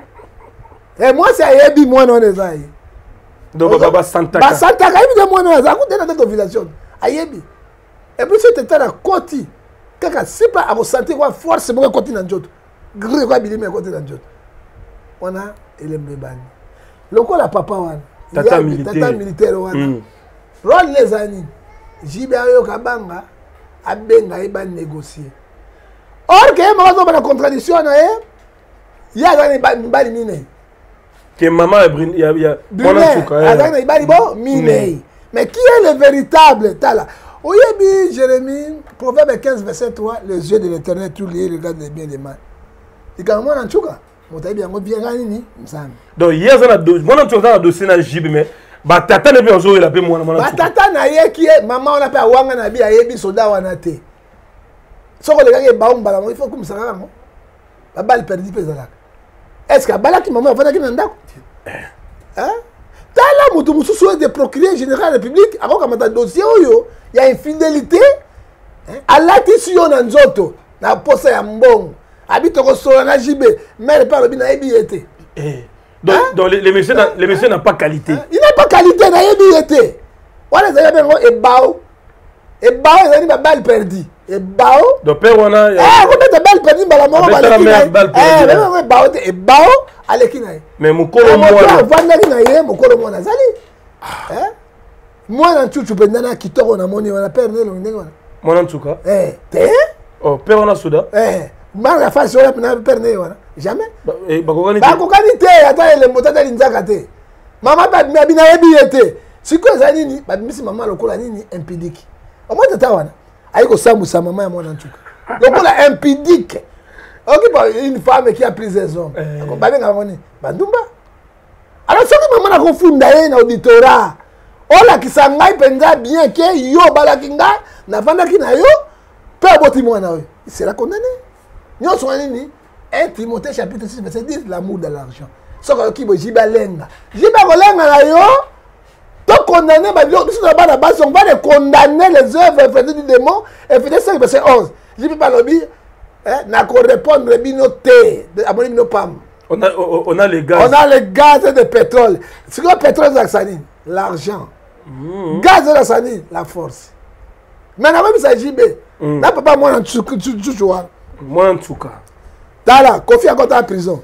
Et moi c'est ayebi moi non ezai. Donc baba santaka. Ba santaka ebi moi non ezai ko tena de ovulation. Ayebi. Et puis c'était ta koti. Kaka c'est pas à sentir quoi force mon koti na njoto. Gri quoi bilime koti na njoto. On a elembe bani. Loko la papa wana. Tata militaire. Tata militaire wana. Rôle les années. Jibe ayo kabanga abenga eba négocier. Or que moi on a contradiction na e. Ya gani bali mine. Que maman il y a il y a mais qui est le véritable tala oyebi Jérémie proverbe quinze verset trois les yeux de l'Éternel tous les regardent les biens et les mal ikamwa na nchuka motayebi yango bien ngani ni msami donc hier ça na moi na nchuka na dossier na jibe mais batata ne pe ozoyela pe mwana mwana batata na ye ki mama wana pe awanga na bi ayebi soda wana te soko le gars ba mbala mo il faut comme ça ngo ba balle perdu pe zalaka est-ce que bala ki mama afana ki na ndako hein tala mutu mususu de procureur général de la République akoka mata dossier oyo ya infidélité alati si yo na nzoto na posa ya mbongo habite ko sola na jibe mère par le bina ebi été donc hein? donc les, les messieurs hein? les messieurs n'ont pas qualité hein? Il n'a pas qualité na ebi été wala za bengo e bao e bao ezali ba balle perdue e bao donc père wana eh ko meta balle perdue bala mo ba le eh bengo e bao te e bao aleki na mais mukolo mwana vandaki na ye mukolo mwana zali hein mwana chuchu pendana kitoko na moni wana père nelo ndenge wana mwana ntuka eh te oh père wana soda eh mwana fa sola pena père nelo wana jamais eh bakokani te bakokani te ata ele mbotata linzaka te mama ba bina yebi ete siko ezali nini babimisi mama lokola nini impudique omoi tata wana ayi kosambusa mama ya mwana ntuka lokola impudique ok pour une femme qui a pris ses hommes babenga bango nini bandumba alors soki mama nakofunda ye na auditorat olakisa ngai mpenza bien ke yo balaki ngai navandaki na yo mpe aboti mwana oyo il sera condamné nyonso wana nini un Timothée chapitre six verset dix l'amour de l'argent soki oyoki boye jibe alenga jibe akolenga na yo to condamner biso na bana basi on va les condamner les œuvres effectuées du démon Éphésiens cinq verset onze jibe balobi nako répondre bino te amoni bino pam on a on a les gaz on a les gaz de pétrole c'est quoi pétrole zaksanine l'argent mmh. Gaz de sanine la force maintenant même ça jibe mmh. Na papa moi en tchouchou moi en tout cas tala Kofi encore en prison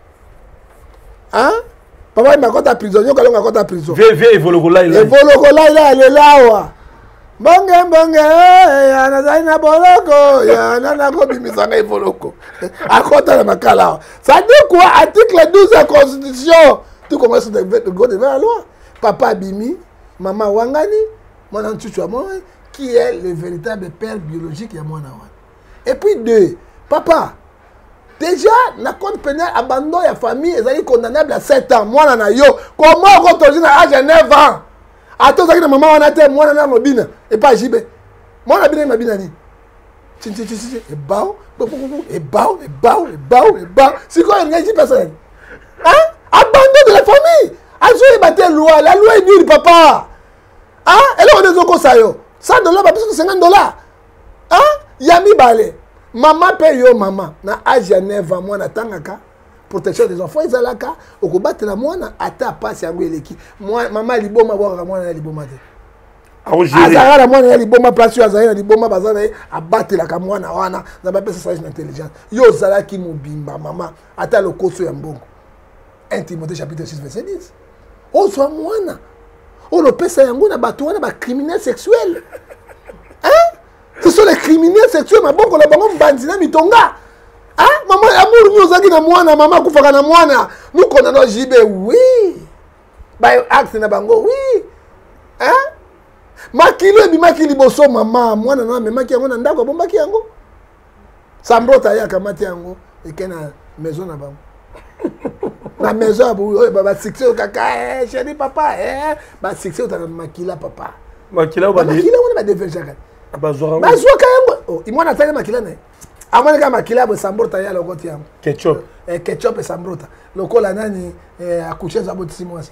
hein papa il m'a encore en prison yo kalonga encore en prison vieux vieux evoloko là il evoloko là il est là wa bonge bonge ya na zaina boloko ya na na ko bimisanga evoloko akota na makala ça dit quoi article douze de la constitution tout commence de go devant la loi papa bimi maman wangani mwana ntuchu wa moi qui est le véritable père biologique ya mwana wana et puis deux papa déjà na code pénal abandon ya famille ezali condamnable à sept ans mwana na yo comment ko toji na âge neuf ans atozaki na maman wana te mwana na mobina et pas jibe mwana bina mabina ni tinti tinti et bao et bao et bao et bao et bao c'est quoi une gagne personne hein abandon de la famille azoye bate loi la loi est nulle papa hein elle on est au sayo cent dollars pas plus que cinquante dollars hein yami balé maman paye yo maman na âge ya neuf ans mwana tangaka protection des enfants ezalaka okobatela mwana ata pasi yango eleki maman liboma bwaka mwana ya liboma te azala na mwana ya liboma place oyo azali na liboma baza na ye abatelaka mwana wana na bapesa sage na intelligence yo ozalaki mobimba mama ata lokoso ya mbongo un Timothée chapitre six verset dix ozwa mwana oyo lopesa yango na bato wana bacriminel sexuel hein ce sont les criminels sexuels maboko na bango mbandi na mitonga hein maman amour nous ozaki na mwana mama kufaka na mwana nous condamnons jibe oui ba acte na bango oui hein makilo ebimaki liboso mama mwana na memaki yango na ndako abombaki yango sambrota ya kamati yango eke na maison na bango na maison abu ba succès kaka eh chéri papa eh ba succès utana makila papa makila ba makila wana ba defense bazwaka bazwaka yango oh imwana atali makila na amwana kama makila bo sambrota ya lokoti yango ketchup eh ketchup sambrota lokola nani eh akuche za botisi mwasi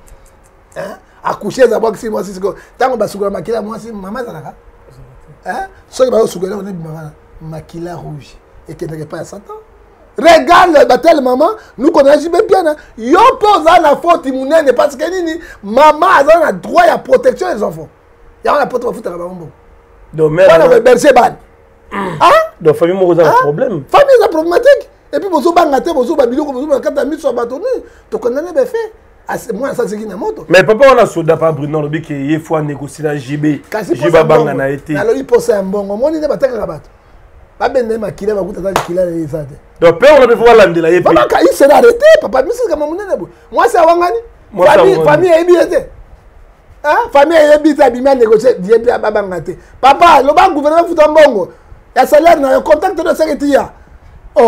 hein akuche za botisi mwasi siko tango basukula makila mwasi mama zalaka hein soki ba sukula on bimana makila rouge et que n'est pas Satan regarde batel maman nous connaissons bien yo pose la faute imunene parce que nini maman a le droit à protection des enfants ya on a pas trop foutre la bombe donc mère on a bercer ban hein donc famille mo a un problème famille est problématique et puis bozo bangate bozo babiloko bozo bakata miso batoni to condamner be fait moi ça c'est qui na moto mais papa on a soda pas Bruno lobi que il faut négocier la J B J B banga na été alors il pose un bon moni ne bataka bato babende makila bakuta za kila les ça donc père on a besoin landela et puis papa il s'est arrêté papa misi kama munene bo moi c'est wangani famille famille ebité hein famille ebité abima négocier die bi abanga te papa lo ba gouvernement futa mbongo ya salaire na contact de secrétaire oh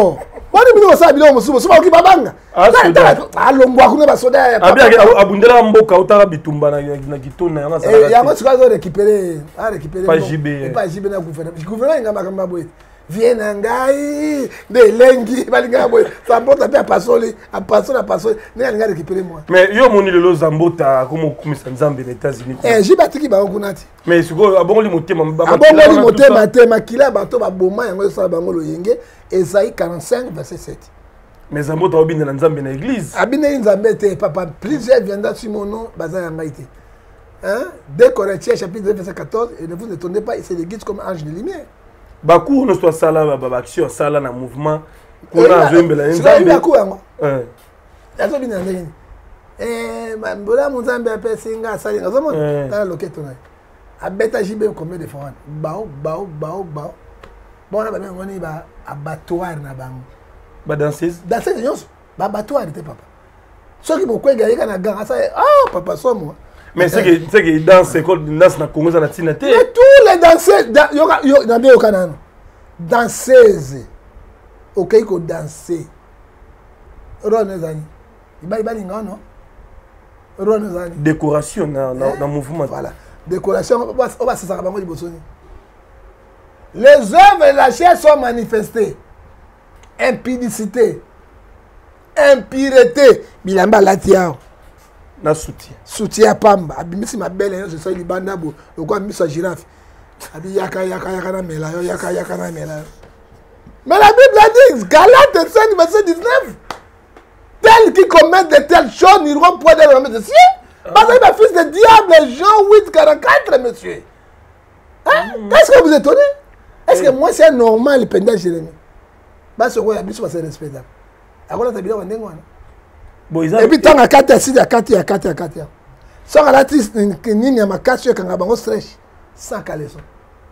Wani bino sa bilo musubo suba ki babanga. Ah soda. Alongwa kuna ba soda. Abi abundela mboka utaka bitumba na na kitona yanga sala. Eh yango tukazo récupérer, a récupérer. Pas J B. Pas J B na gouvernement. Gouvernement ngamba kamba boy. Viens ngai de lengi balinga boy. Ça mbota pe pasoli, a pasoli a pasoli. Nga nga récupérer moi. Mais yo moni lelo zambota comme kumisa nzambe les États-Unis. Eh J B atiki ba kunati. Mais siko abongoli motema ba. Abongoli motema te makila bato ba boma yango sa bango lo yenge. Esaïe quarante-cinq verset sept. Mais Zambota obine na nzambe na église. Abine nzambe te papa plusieurs viendront sur mon nom bazar ya maïté. Hein? deux Corinthiens chapitre deux verset quatorze et ne vous étonnez pas, c'est l'église comme ange de lumière. Bakou no soit sala ba action sala na mouvement. Kuna zombela nzambe. C'est bakou yango. Hein. Yazo bina ndeni. Eh mbola nzambe ape singa sali ngazomo ta loketo na. Abeta jibe combien de fois? Bao bao bao bao. Bon là ba ngoni ba abattoir na bango. Ba danseuse. Danseuse nyonso. Ba abattoir te papa. Soki bokwe ga yeka na ganga ça ah papa so moi. Mais c'est que c'est que danse école de danse na Congo ça na tina te. Mais tous les danseuses yo yo na bien okana. Danseuse. OK ko danser. Rone zani. Iba iba linga non. Rone zani. Décoration na na mouvement. Voilà. Décoration on va on va se ça bango libosoni. Les œuvres de la chair sont manifestées. Impudicité, impureté, bilamba latiao. Na soutien. Soutien pamba. Abimisi ma belle, je suis libanda bo. Le quoi mis sa girafe. Abi yaka yaka yaka na mela, yaka yaka na mela. Mais la Bible a dit, Galates cinq verset dix-neuf. Tels qui commettent de telles choses n'iront point dans le royaume des cieux. Parce que ma fils de diable, Jean huit quarante-quatre, monsieur. Hein? Qu'est-ce que vous étonnez? Est-ce que moi c'est normal le pendant Jérémie? Bah ce quoi il y a c'est respectable. Alors là tu bien wandé ngwana. Bon ils. Et puis tant à quatre à six à quatre à quatre à quatre. Sans la triste nini ya makasi kanga bango stretch sans caleçon.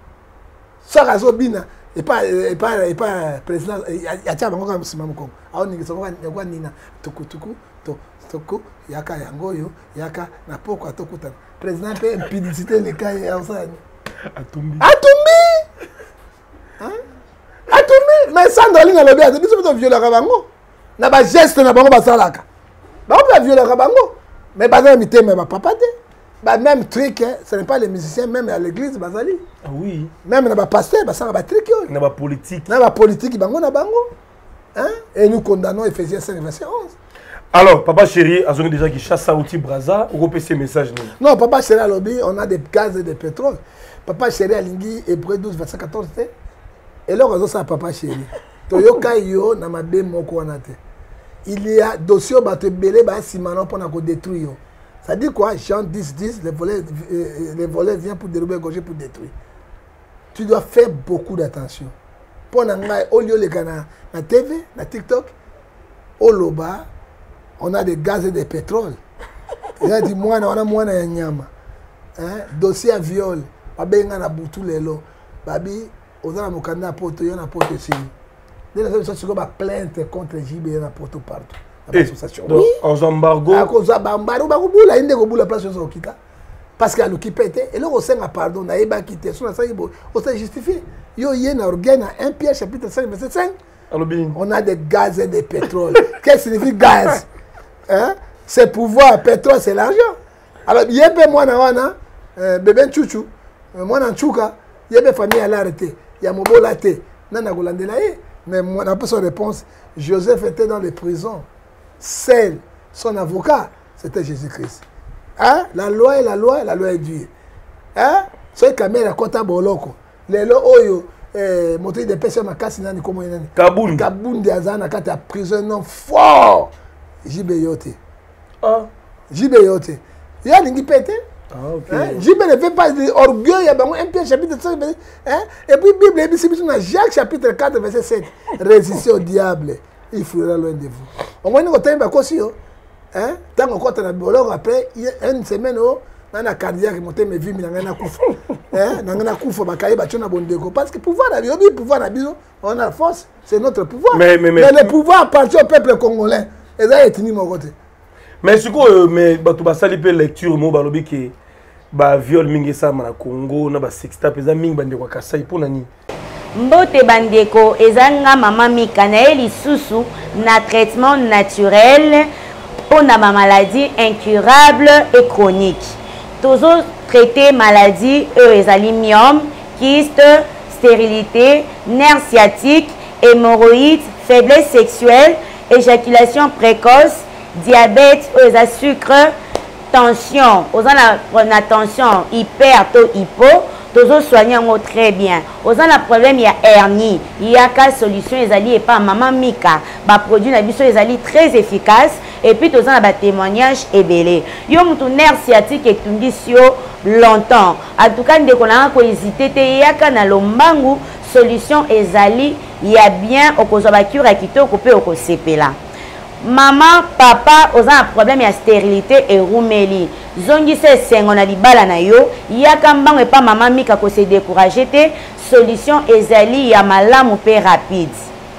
Sans raso bina et pas et pas et pas président ya tia bango comme simam ko. Aho ningi so ngwa nina tuku tuku to toko yaka yangoyo yaka na poko atokuta. Président pe impudicité les cas ya ça. Atumbi. Atumbi. Hein? Atumbi, mais sans dans ligne lobby, c'est biso violer kabango. Na ba geste na bango basalaka. Ba on peut violer kabango. Mais ba na mité mais ba papa te. Ba même truc, ce n'est pas les musiciens même à l'église bazali. Ah oui. Même na ba pasteur ba ça ba truc yo. Na ba politique. Na ba politique bango na bango. Hein? Et nous condamnons Ephésiens cinq verset onze. Alors, papa chéri, a déjà qui chasse Saouti Braza, ou repère ces messages. Non, papa chéri à lobby, on a des gaz et des pétrole. Papa chéri à Lingui, Hébreu douze, verset quatorze. Et là, on a ça, papa chéri. Toyoka yo, na ma bé moko wanate. Il y a dossier au bateau belé, bah, si maintenant pour nous détruire. Ça dit quoi? Jean dix, dix, les volets, euh, les volets viennent pour dérober, gaucher pour détruire. Tu dois faire beaucoup d'attention. Pour nous, au lieu de la na T V, na TikTok, au Loba, on a des gaz et des pétroles. Il a dit, moi, on a moi, on a nyama. Dossier à viol, babi, on a boutou les lots. Babi, on a mon candidat pour te, on a pour te signer. Dès la semaine, on a plainte contre J B, on a pour tout partout. Donc, aux embargo. À cause de l'embargo, on a une de la place sur Okita. Parce qu'il y a le qui pète. Et là, on s'est pardon, on a pas quitté. On s'est justifié. Yo, il y a un organe à un Pierre, chapitre cinq, verset cinq. On a des gaz et des pétroles. Qu'est-ce que signifie gaz? Hein? C'est pouvoir, pétrole, c'est l'argent. Alors, il y a un moi, bébé chouchou, moi, dans Chouka, il y a une famille à l'arrêter. Il y a mon beau latte. Mais moi, n'a pas son réponse. Joseph était dans les prisons. Seul, son avocat, c'était Jésus-Christ. Hein? La loi est la loi, la loi est Dieu. Hein? C'est quand même la kota boloko. Les lois, oyo. Montrer des personnes à casse nani comme nani Kaboun Kaboun de Azana quand tu as prison non fort J B Yote ah J B Yote il y a l'ingi pété ah ok hein? J B ne fait pas d'orgueil il y a un Pierre chapitre cinq hein? Et puis Bible et puis dans Jacques chapitre quatre verset sept résistez au diable il fuira loin de vous au moins nous avons un aussi hein tant qu'on compte na boloko après une semaine oh na cardiaque monter mes vies na ngana kufa hein na ngana kufa bakaye bachona bondeko parce que pouvoir na biobi pouvoir na biso on a la force c'est notre pouvoir mais mais mais, mais le pouvoir appartient au peuple congolais et ça est ni mon côté mais ce que mais batu basali pe lecture mo balobi ke ba viol mingi sa na Congo na ba sexta pesa mingi bande kwa Kasai pour nani Mbote bandeko ezanga mama Mika na eli susu na traitement naturel pour na ma maladie incurable et chronique. Toujours traiter maladie ezali myome, kyste, stérilité, nerf sciatique, hémorroïdes, faiblesse sexuelle, éjaculation précoce, diabète, eza sucre, tension, ozan la tension hyper to hypo. Toujours soigner très bien. Aux a problème il y a hernie, il y a qu'à solution ezali et pas maman Mika. Ba produit na biso ezali très efficace et puis tous a ba témoignage ébélé. Yo mutu nerf sciatique et tundisio longtemps. En tout cas ndeko na ko hésiter te yaka na lombangu solution ezali il y a bien okozwa ba cure kitoko pe okosepela. Maman, papa, aux a un problème de stérilité et roumeli. Zongi se sengo na libala na yo, yaka mbango et pas maman Mika ko se décourager te, solution ezali ya malamu pe rapide.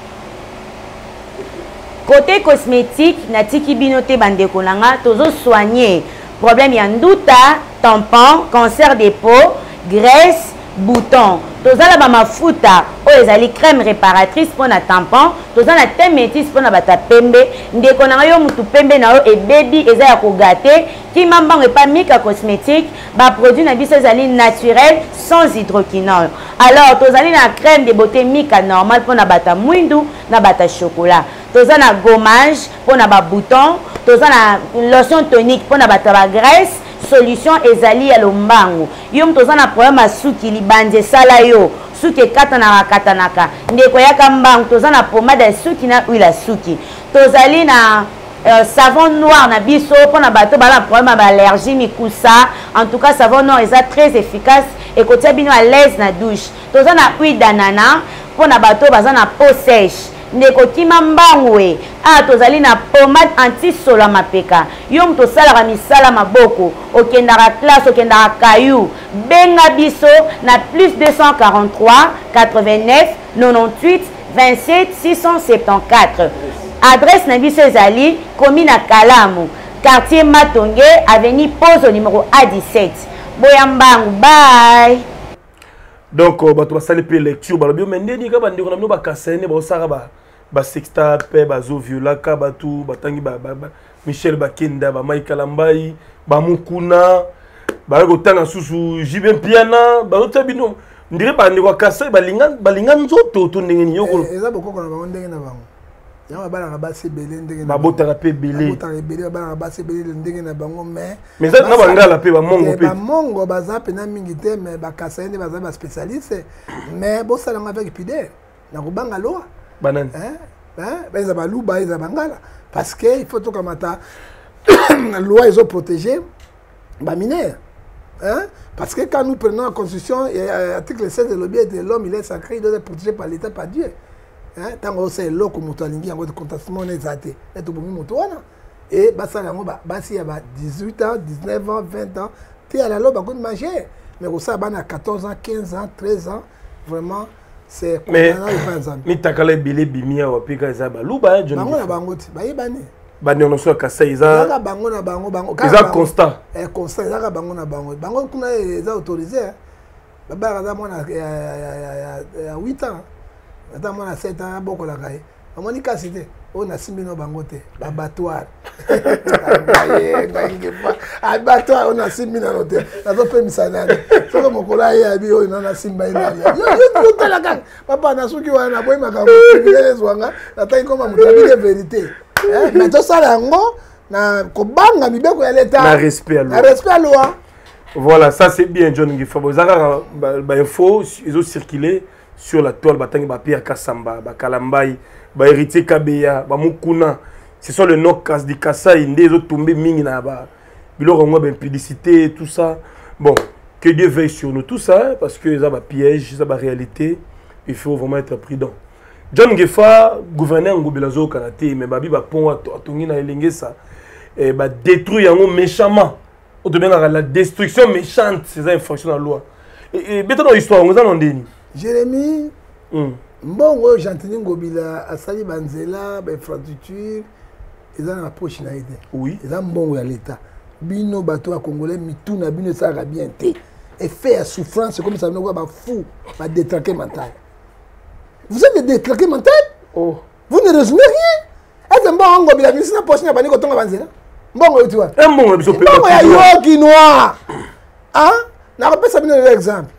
Côté cosmétique, na tiki binote bandeko nanga, tozo soigner problème ya nduta, tampon, cancer des peaux, graisse, bouton. Tozala ba mafuta o ezali crème réparatrice pour na tampon, tozala thé métis pour na bata pembe, ndeko na yo mutu pembe na yo e baby eza ya ko gâter, ki mambango e pas Mika cosmétique, ba produit na biso ezali naturel sans hydroquinone. Alors tozali na crème de beauté Mika normal pour na bata mwindu, na bata chocolat. Tozala na gommage pour na ba bouton, tozala na lotion tonique pour na bata ba graisse. Solution ezali ya lombangu. Yo mtoza na problème a suki libanje sala yo. Suki katana katanaka. Ndeko yaka mbangu toza na pomade ya suki na huile ya suki. Tozali na euh, savon noir na biso pour na bato bala problème ba allergie mikusa. En tout cas savon noir est très efficace et kotia bino à l'aise na douche. Toza na huile d'ananas pour na bato baza na peau sèche. Ndeko kima mbangwe a tozali na pomade anti-sola mapeka yo mto sala misala maboko okendara classe okendara kayu benga biso na plus deux cent quarante-trois quatre-vingt-neuf quatre-vingt-neuf vingt-sept six cent soixante-quatorze. Adresse na biso ezali commune à Kalamu, quartier Matonge, avenue Pose au numéro A dix-sept. Boya mbangu, bye. Donc bato basali pe lecture balobi mendeni ka bandeko na bino bakasene ba osaka ba ba sexta pe ba zo viola ka batu batangi ba, ba, ba Michel Bakenda ba Michael Ambai ba Mukuna ba ko tanga susu Jibin Piana ba ota bino ndire ba ndeko kasa ba linga ba linga nzoto to ndenge ni yoko eza bokoko na bango ndenge na bango yama bana ba se belé ndenge na ba bota pe belé bota belé bana ba se belé ndenge na bango mais mais ça na bangala pe ba mongo pe ba mongo baza pe na mingi te mais ba kasa ende baza ba spécialiste mais bo sala avec pidé na ko banga loa banane hein hein ba za ba luba za bangala parce que il faut to kamata loi ils ont protégé ba mineur hein parce que quand nous prenons la constitution article seize de l'objet de l'homme il est sacré il doit être protégé par l'état par Dieu. Hein, tant que c'est l'eau comme tu as dit, en contestation on est zaté. Et tout le monde et bah ça là on va bah si y a dix-huit ans, dix-neuf ans, vingt ans, tu es à la loi bah qu'on manger. Mais au ça bah à quatorze ans, quinze ans, treize ans, vraiment c'est. Mais mais t'as qu'à les billes bimia ou puis quand ça bah loup bah. Bango na bango ti bah yébani. Bah non on soit cassé ils ont. Ils bango na bango bango. Ils ont constant. Eh constant ils ont bango na bango. Bango kuna ils ont autorisé. Bah bah là moi il y a huit ans. Attends, moi, j'ai sept ans, beaucoup la caille. On dit qu'à citer, on a six mille bangote, abattoir. Abattoir, on a six mille à l'hôtel. La autre peut me s'anader. C'est comme mon collègue a dit, on a six mille. Yo, yo, la gang. Papa, on a ceux qui ont un abonnement, on a les soins, on a tant comme on a la vérité. Mais tout ça, là, na kobanga mibeko ya l'état. Na respect à loi. Na respect à loi. Voilà, ça c'est bien, John Ngifabo. Zaka, bah, info, ils ont circulé sur la toile, batangi ba Pierre Kassamba, ba Kalambai, ba Héritier Kabeya, ba Mukuna. Ce sont les noms di Kassai, ils ont tombé mingi na ba. Bilo rongo ben publicité tout ça. Bon, que Dieu veille sur nous tout ça parce que ça va piège, ça va réalité. Il faut vraiment être prudent. John Ngefa, gouverneur Ngobelazo Kanate, mais babi ba pont atongi na elenge ça. Et ba détruire yango méchamment. On demande la destruction méchante, ces infractions à la loi. Et béton dans l'histoire, on a dit. Jérémy, mm. Mbongo Jantini Ngobila asali banzela ba infrastructure eza na poche na ide. Oui. Eza mbongo ya l'état. Bino bato ya congolais mituna bino ça va bien té. Et fait à souffrance comme ça nous ba fou, ba détraquer mental. Vous êtes des détraqués mentaux. Oh. Vous ne résumez rien. Est-ce que bon Ngobi la ministre n'a pas signé à Bani Kotonga Banzela? Bon, tu vois. Un bon épisode. Bon, il y a Yoki Noir. Hein? N'a pas ça un exemple.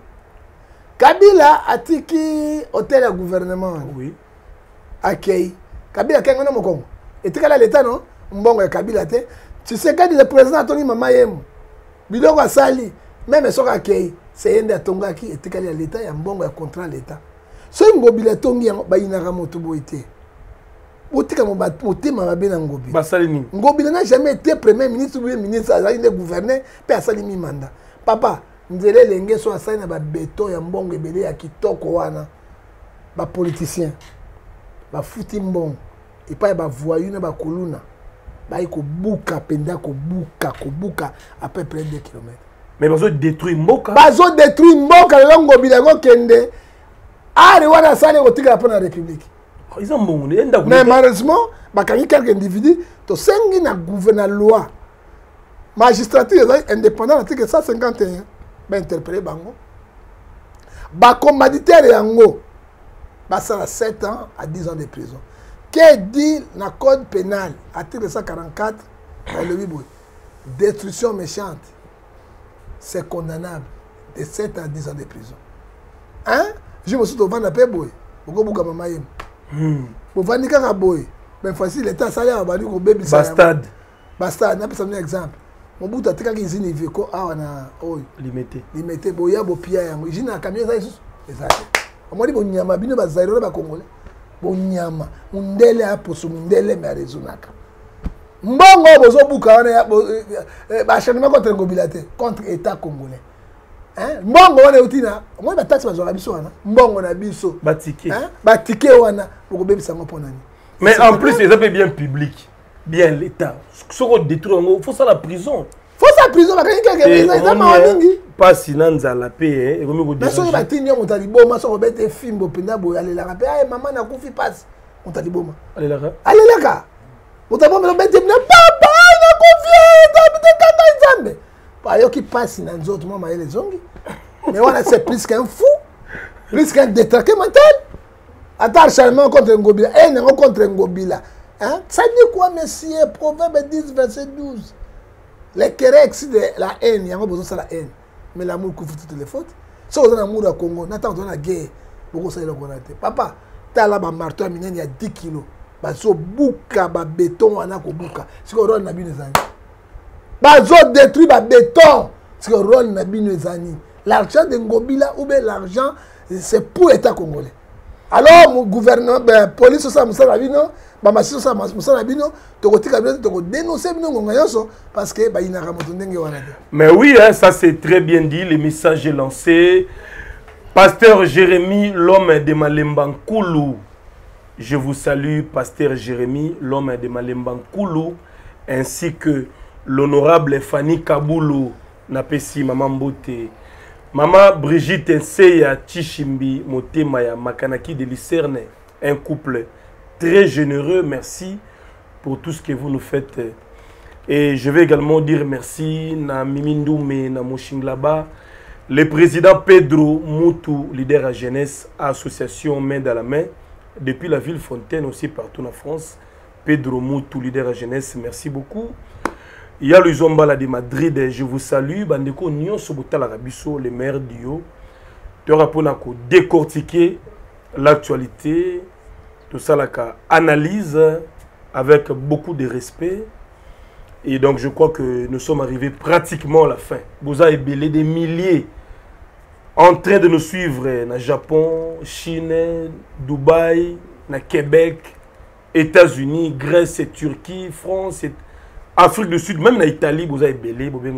Kabila a tiki hôtel à gouvernement. Oui. Akei. Kabila kengo na mokongo. Et tu as l'état non? Mbongo ya Kabila te. Tu sais quand le président Tony Mama yemo. Biloko asali. Même soka akei. C'est yende atonga ki et tu as l'état ya mbongo ya contrat l'état. So Ngobi la tongi yango ba inaka moto boité. Otika mo ba motema mabe na Ngobi. Basali ni. Ngobi n'a jamais été premier ministre ou ministre azali de gouverner pe asali mi mandat. Papa, nzele lenge so asali na ba beton ya mbongo ebele ya kitoko wana. Ba politicien. Ba futi mbongo. Et pas ba voyou na ba koluna. Ba iko buka penda ko buka ko buka à peu près deux kilomètres. Mais bazo détruire mboka. Bazo détruire mboka le Ngobi la go kende. Ah, les wana sale au tigre pour la République. Ils ont mon enda. Mais malheureusement, bakani quelques individus to sengi na gouverner loi. Magistrature indépendant article cent cinquante et un ba interpellé bango. Ba commanditaire yango ba ça sept ans à dix ans de prison. Que dit le code pénal article cent quarante-quatre le bibo destruction méchante c'est condamnable de sept à dix ans de prison. Hein? Je me suis dit, on va payer boy. On va bouger maman yem. On va niquer un boy. Mais facile, l'état salaire va dire qu'on baby ça. Bastard. Bastard. N'a pas un exemple. Mon bout à tika qui zini viko ah on a oh limité. Limité boya bo pia yango. J'ai un camion ça ici. Exact. On m'a dit bon nyama bino ba zairo ba congolais. Bon nyama. Mundele hapo so mundele me rezonaka. Mbongo bozo buka wana ya ba chanima contre Ngobilate contre état congolais. Hein? Mbongo wana utina moi ba taxe bazora biso wana mbongo na biso batike hein batike wana pour bebisa ngo ponani. Mais en plus les appels bien public bien l'état ce qu'on détruit faut ça la prison faut ça prison ba kani quelque chose ça ma mingi pas sinanza la paix et comme go dire so ba tinyo mutali boma so bete fimbo penda boya le la rapé ay maman na kufi passe mutali boma allez là allez là ka mutali boma bete na papa na kufi tabite kanga nzambe pa yo qui passe na nzoto mama les zongi. Mais voilà, c'est plus qu'un fou, plus qu'un détraqué mental. Attends, charmant contre Ngobila, eh, non, contre Ngobila. Hein? Ça dit quoi, monsieur? Proverbe dix, verset douze. Les querelles, c'est de la haine, il y a besoin de la haine. Mais l'amour couvre toutes les fautes. Si vous avez un amour au Congo, n'attends pas la guerre. Beaucoup ça, il a papa, tu as là un marteau à il y a dix kilos. Bazo bouka, ba béton, on a ko bouka. Si on a bien les années. Bazo détruit ba béton. Si on a bien les années. L'argent de Ngobila ou bien l'argent, c'est pour l'État congolais. Alors, mon gouvernement, la police, ça, ça, ça, ça, ça, ça, dénoncer parce que mais oui, hein, ça c'est très bien dit, le message est lancé. Pasteur Jérémy, l'homme de Malemba-Nkulu. Je vous salue, Pasteur Jérémy, l'homme de Malemba-Nkulu, ainsi que l'honorable Fanny Kaboulou, Napesi Maman Mbote. Maman Brigitte Nseya Tishimbi Motemaya Makanaki de Lucerne, un couple très généreux, merci pour tout ce que vous nous faites. Et je vais également dire merci à Mimindoume, à Moshinglaba, le président Pedro Moutou, leader à jeunesse, association main dans la main, depuis la ville Fontaine aussi partout en France. Pedro Moutou, leader à jeunesse, merci beaucoup. Il y a le Zombala de Madrid, je vous salue. Bandeko Nyon Sobotala Rabiso, le maire Dio. Tu auras pour décortiquer l'actualité, tout ça, la analyse avec beaucoup de respect. Et donc, je crois que nous sommes arrivés pratiquement à la fin. Vous avez belé des milliers en train de nous suivre au Japon, Chine, Dubaï, na Québec, États-Unis, Grèce et Turquie, France et Afrique du Sud, même en Italie, vous avez belé, vous avez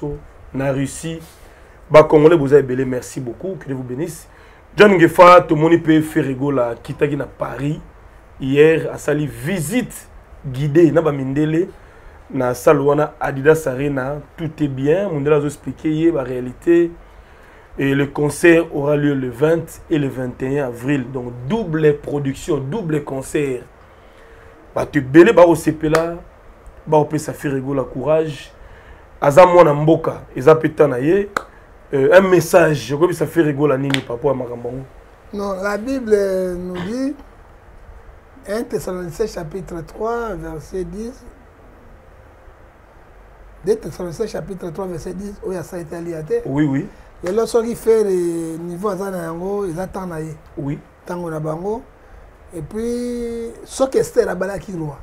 en Russie, les Congolais, vous avez belé, merci beaucoup, que Dieu vous bénisse. John Ngefa, tout le monde peut faire rigoler, qui t'a à Paris, hier, à Sali, visite guidée, na Bamindele, na Salwana, Adidas Arena, tout est bien, on a expliqué la réalité. Et le concert aura lieu le vingt et le vingt et un avril, donc double production, double concert. Bah, tu belé, bah, au C P là. Bah, ça fait rigoler, courage. Azamou na mboka, ils appellent un message. Je crois que ça fait rigoler, nini, papa, marambango. Non, la Bible nous dit, un Thessaloniciens chapitre trois, verset dix, deux Thessaloniciens chapitre trois, verset dix, où il y a ça été lié. Oui, oui. Et lorsqu'il fait le niveau à Zanango, ils attendent. Oui. Tango na bango. Et puis, ce que c'était la bala qui roi.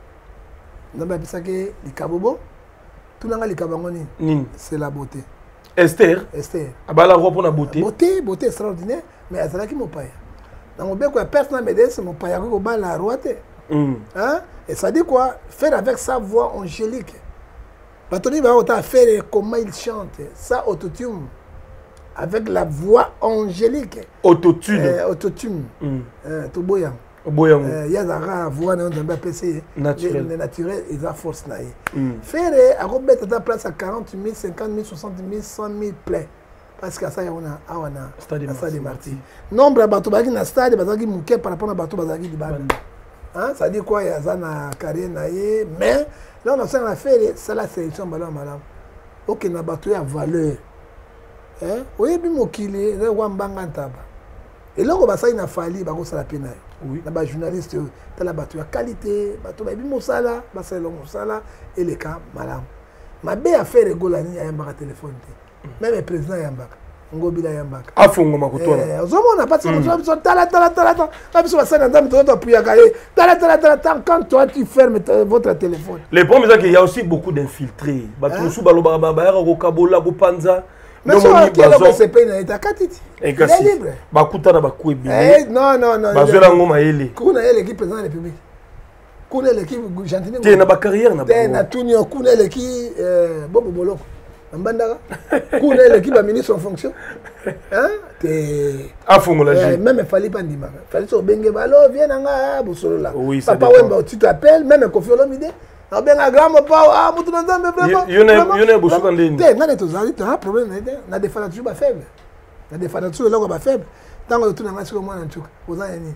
Donc, il y a les kabobo. Tout le monde a les kabangoni. C'est la beauté. Esther. Esther. Abala roi pour la beauté. Beauté, beauté extraordinaire. Mais elle est qui mon père. Dans mon bien, personne n'a m'aidé, c'est mon père qui a la roi. Hein? Et ça dit quoi? Faire avec sa voix angélique. Batoni va faire comment il chante. Ça, autotune. Avec la voix angélique. Autotune. Euh, autotune. Mm. Euh, tout boyang. Boyang. Il y a la voix naturelle. Naturel. Naturel, il a force. Faire, à remettre ta place à quarante mille, cinquante mille, soixante mille, cent mille plaies. Parce que ça, il y a un stade de martyrs. Nombre de bateaux qui na stade, bazaki mouké par rapport à bateaux bazaki du ban. Hein, ça dit quoi? Il y a une carrière, mais là, on a fait l'affaire, c'est la sélection ballon madame. Ok, na bateau a valeur. Hein? Oui, puis mon kilé, le roi Mbangantaba. Et là, on va ça, il a fallu, bah, on s'est la peine. Oui. Là, journaliste, t'as la bateau à qualité, bateau, bah, il y a un bah, c'est le moussala, et les cas, madame. Ma belle affaire est golani, il y a un téléphone. Même le président Yambaka. Ngobila Yambaka. Afongo makotona. Eh, on n'a pas de solution. Tala tala tala tala. Même si on va s'en entendre, tu dois appuyer à galer. Tala tala tala tala. Quand toi tu fermes votre téléphone. Le problème c'est qu'il y a aussi beaucoup d'infiltrés. Batusu baloba baba ko kabola ko panza. Mais ça qui est là c'est pas une état katiti. Il est libre. Bakuta na bakwebi. Eh non non non. Bazola ngoma yele. Kuna yele qui président de la République. Kuna l'équipe gentiment. Tu na ba carrière na ba. Tu na tunyo kuna l'équipe euh bobo boloko. Mbandaka kuna l'équipe a ministre en fonction hein té afongola ji même il fallait pas ndima fallait so benge balo viens nga bosolo là papa wemba tu t'appelles même Kofi Olomide na benga grand papa ah mutu na nzambe vraiment yone yone bosuka ndeni té ngane to zali ta problème na défendre toujours ba faible na défendre toujours là ba faible tango tu na ngasi ko mwana ntuka ozani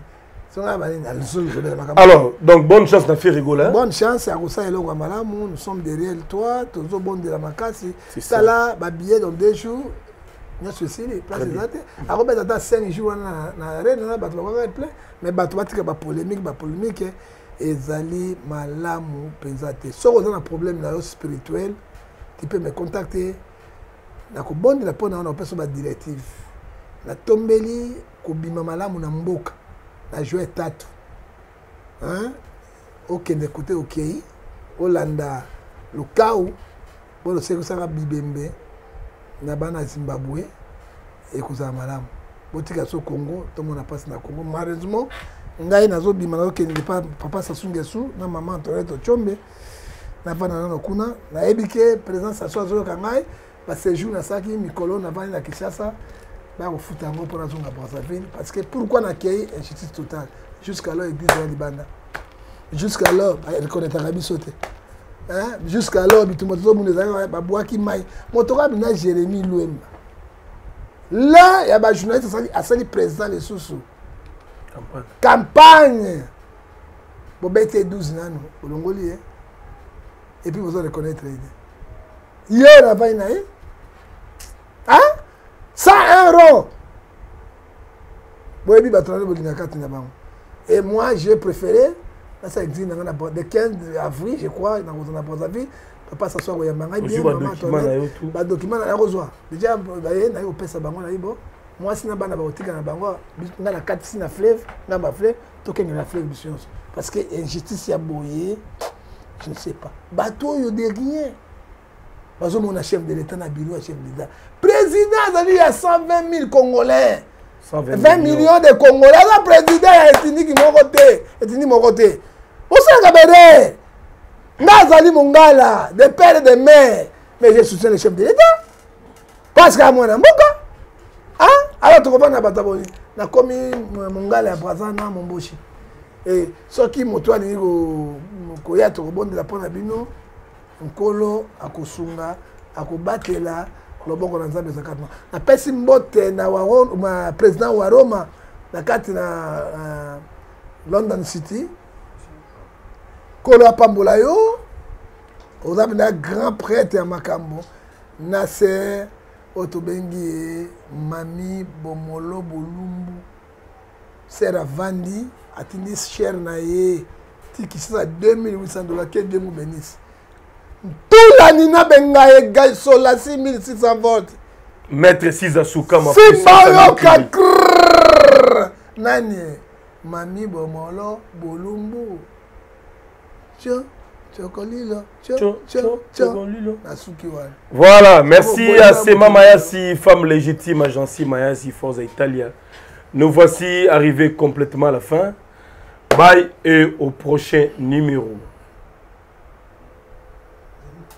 alors, donc bonne chance na faire rigoler. Bonne chance à Rosa et Logo Malamu, nous sommes derrière toi, tous au bon de la Makasi. Ça là, ba billet dans deux jours. Nous sommes les places exactes. À Robert dans cinq jours na na reine na bato ba plein, mais bato ba tika ba polémique, ba polémique et Zali Malamu pensate. Si vous avez un problème là spirituel, tu peux me contacter. Na ko bon de la pona on peut ba directive. Na tombeli ko bima malamu na mboka. La joué tatu. Hein? Ok, de côté ok. Olanda, le Kaou, bon, c'est que ça va Bibembe, Nabana Zimbabwe, et Kouza Malam. Botika so Congo, tout le monde a passé dans le Congo. Malheureusement, ngai nazo bimana ke ndi pa papa Sasungesu, na maman Toreto Chombe, na bana na kuna, na ebike présence à soi zo kangai, ba séjour na saki mikolo na bana na Kinshasa. Parce que pourquoi on a créé une justice totale? Jusqu'alors, l'église de Libanda. Jusqu'alors, elle connaît Arabi sauté. Jusqu'alors, tout le monde a dit que Jérémy Louemba. Là, il y a un journaliste qui a président de Soussou. Campagne. Vous avez douze ans, au Longoli. Et puis vous allez reconnaître. Il y a un hein? cent un euros. Et moi, j'ai préféré, ça existe le quinze avril, je crois, dans la Brazzaville, papa s'assoit au Yamanga, bien, maman, le document, il y a reçoit. Déjà, il y a un peu de moi, si je suis en bango, je suis quatre si na fleuve, na ma fleuve, tout que na fleuve parce que injustice y a boyé, je ne sais pas. Bateau, il y a rien. Parce que mon chef de l'État, bureau chef de l'État. Président, il y a cent vingt mille Congolais. vingt millions de Congolais. Le président est ethnique mon côté. Ethnique mon côté. Vous savez que Nazali Mongala, de père et de mère. Mais je soutiens le chef de l'État. Parce qu'à mon amour, hein? Alors tu comprends, na bataboni. Na komi Mongala à Brazana, mon bochi. Et ce qui m'a dit que ya to bon de la pona bino. Nkolo akosunga akobatela lobongo na nzambe zakatma na pesi mbote na waron ma président wa Roma na kati na uh, London City kolo apambola yo ozabi na grand prêtre ya makambo Nasser otobengi Mami Bomolo Bolumbu sert avandi atindi cher na ye tiki ça deux mille huit cents dollars que Dieu nous bénisse. Tout la nina benga ye gay sola six mille six cents volts. Maître Siza Souka ma si bayoka nani mami bomolo bolumbu tio chokolilo tio tio chokolilo nasuki wana. Voilà, merci à Sema Mayasi, femme légitime, agence Mayasi, Forza Italia. Nous voici arrivés complètement à la fin. Bye et au prochain numéro.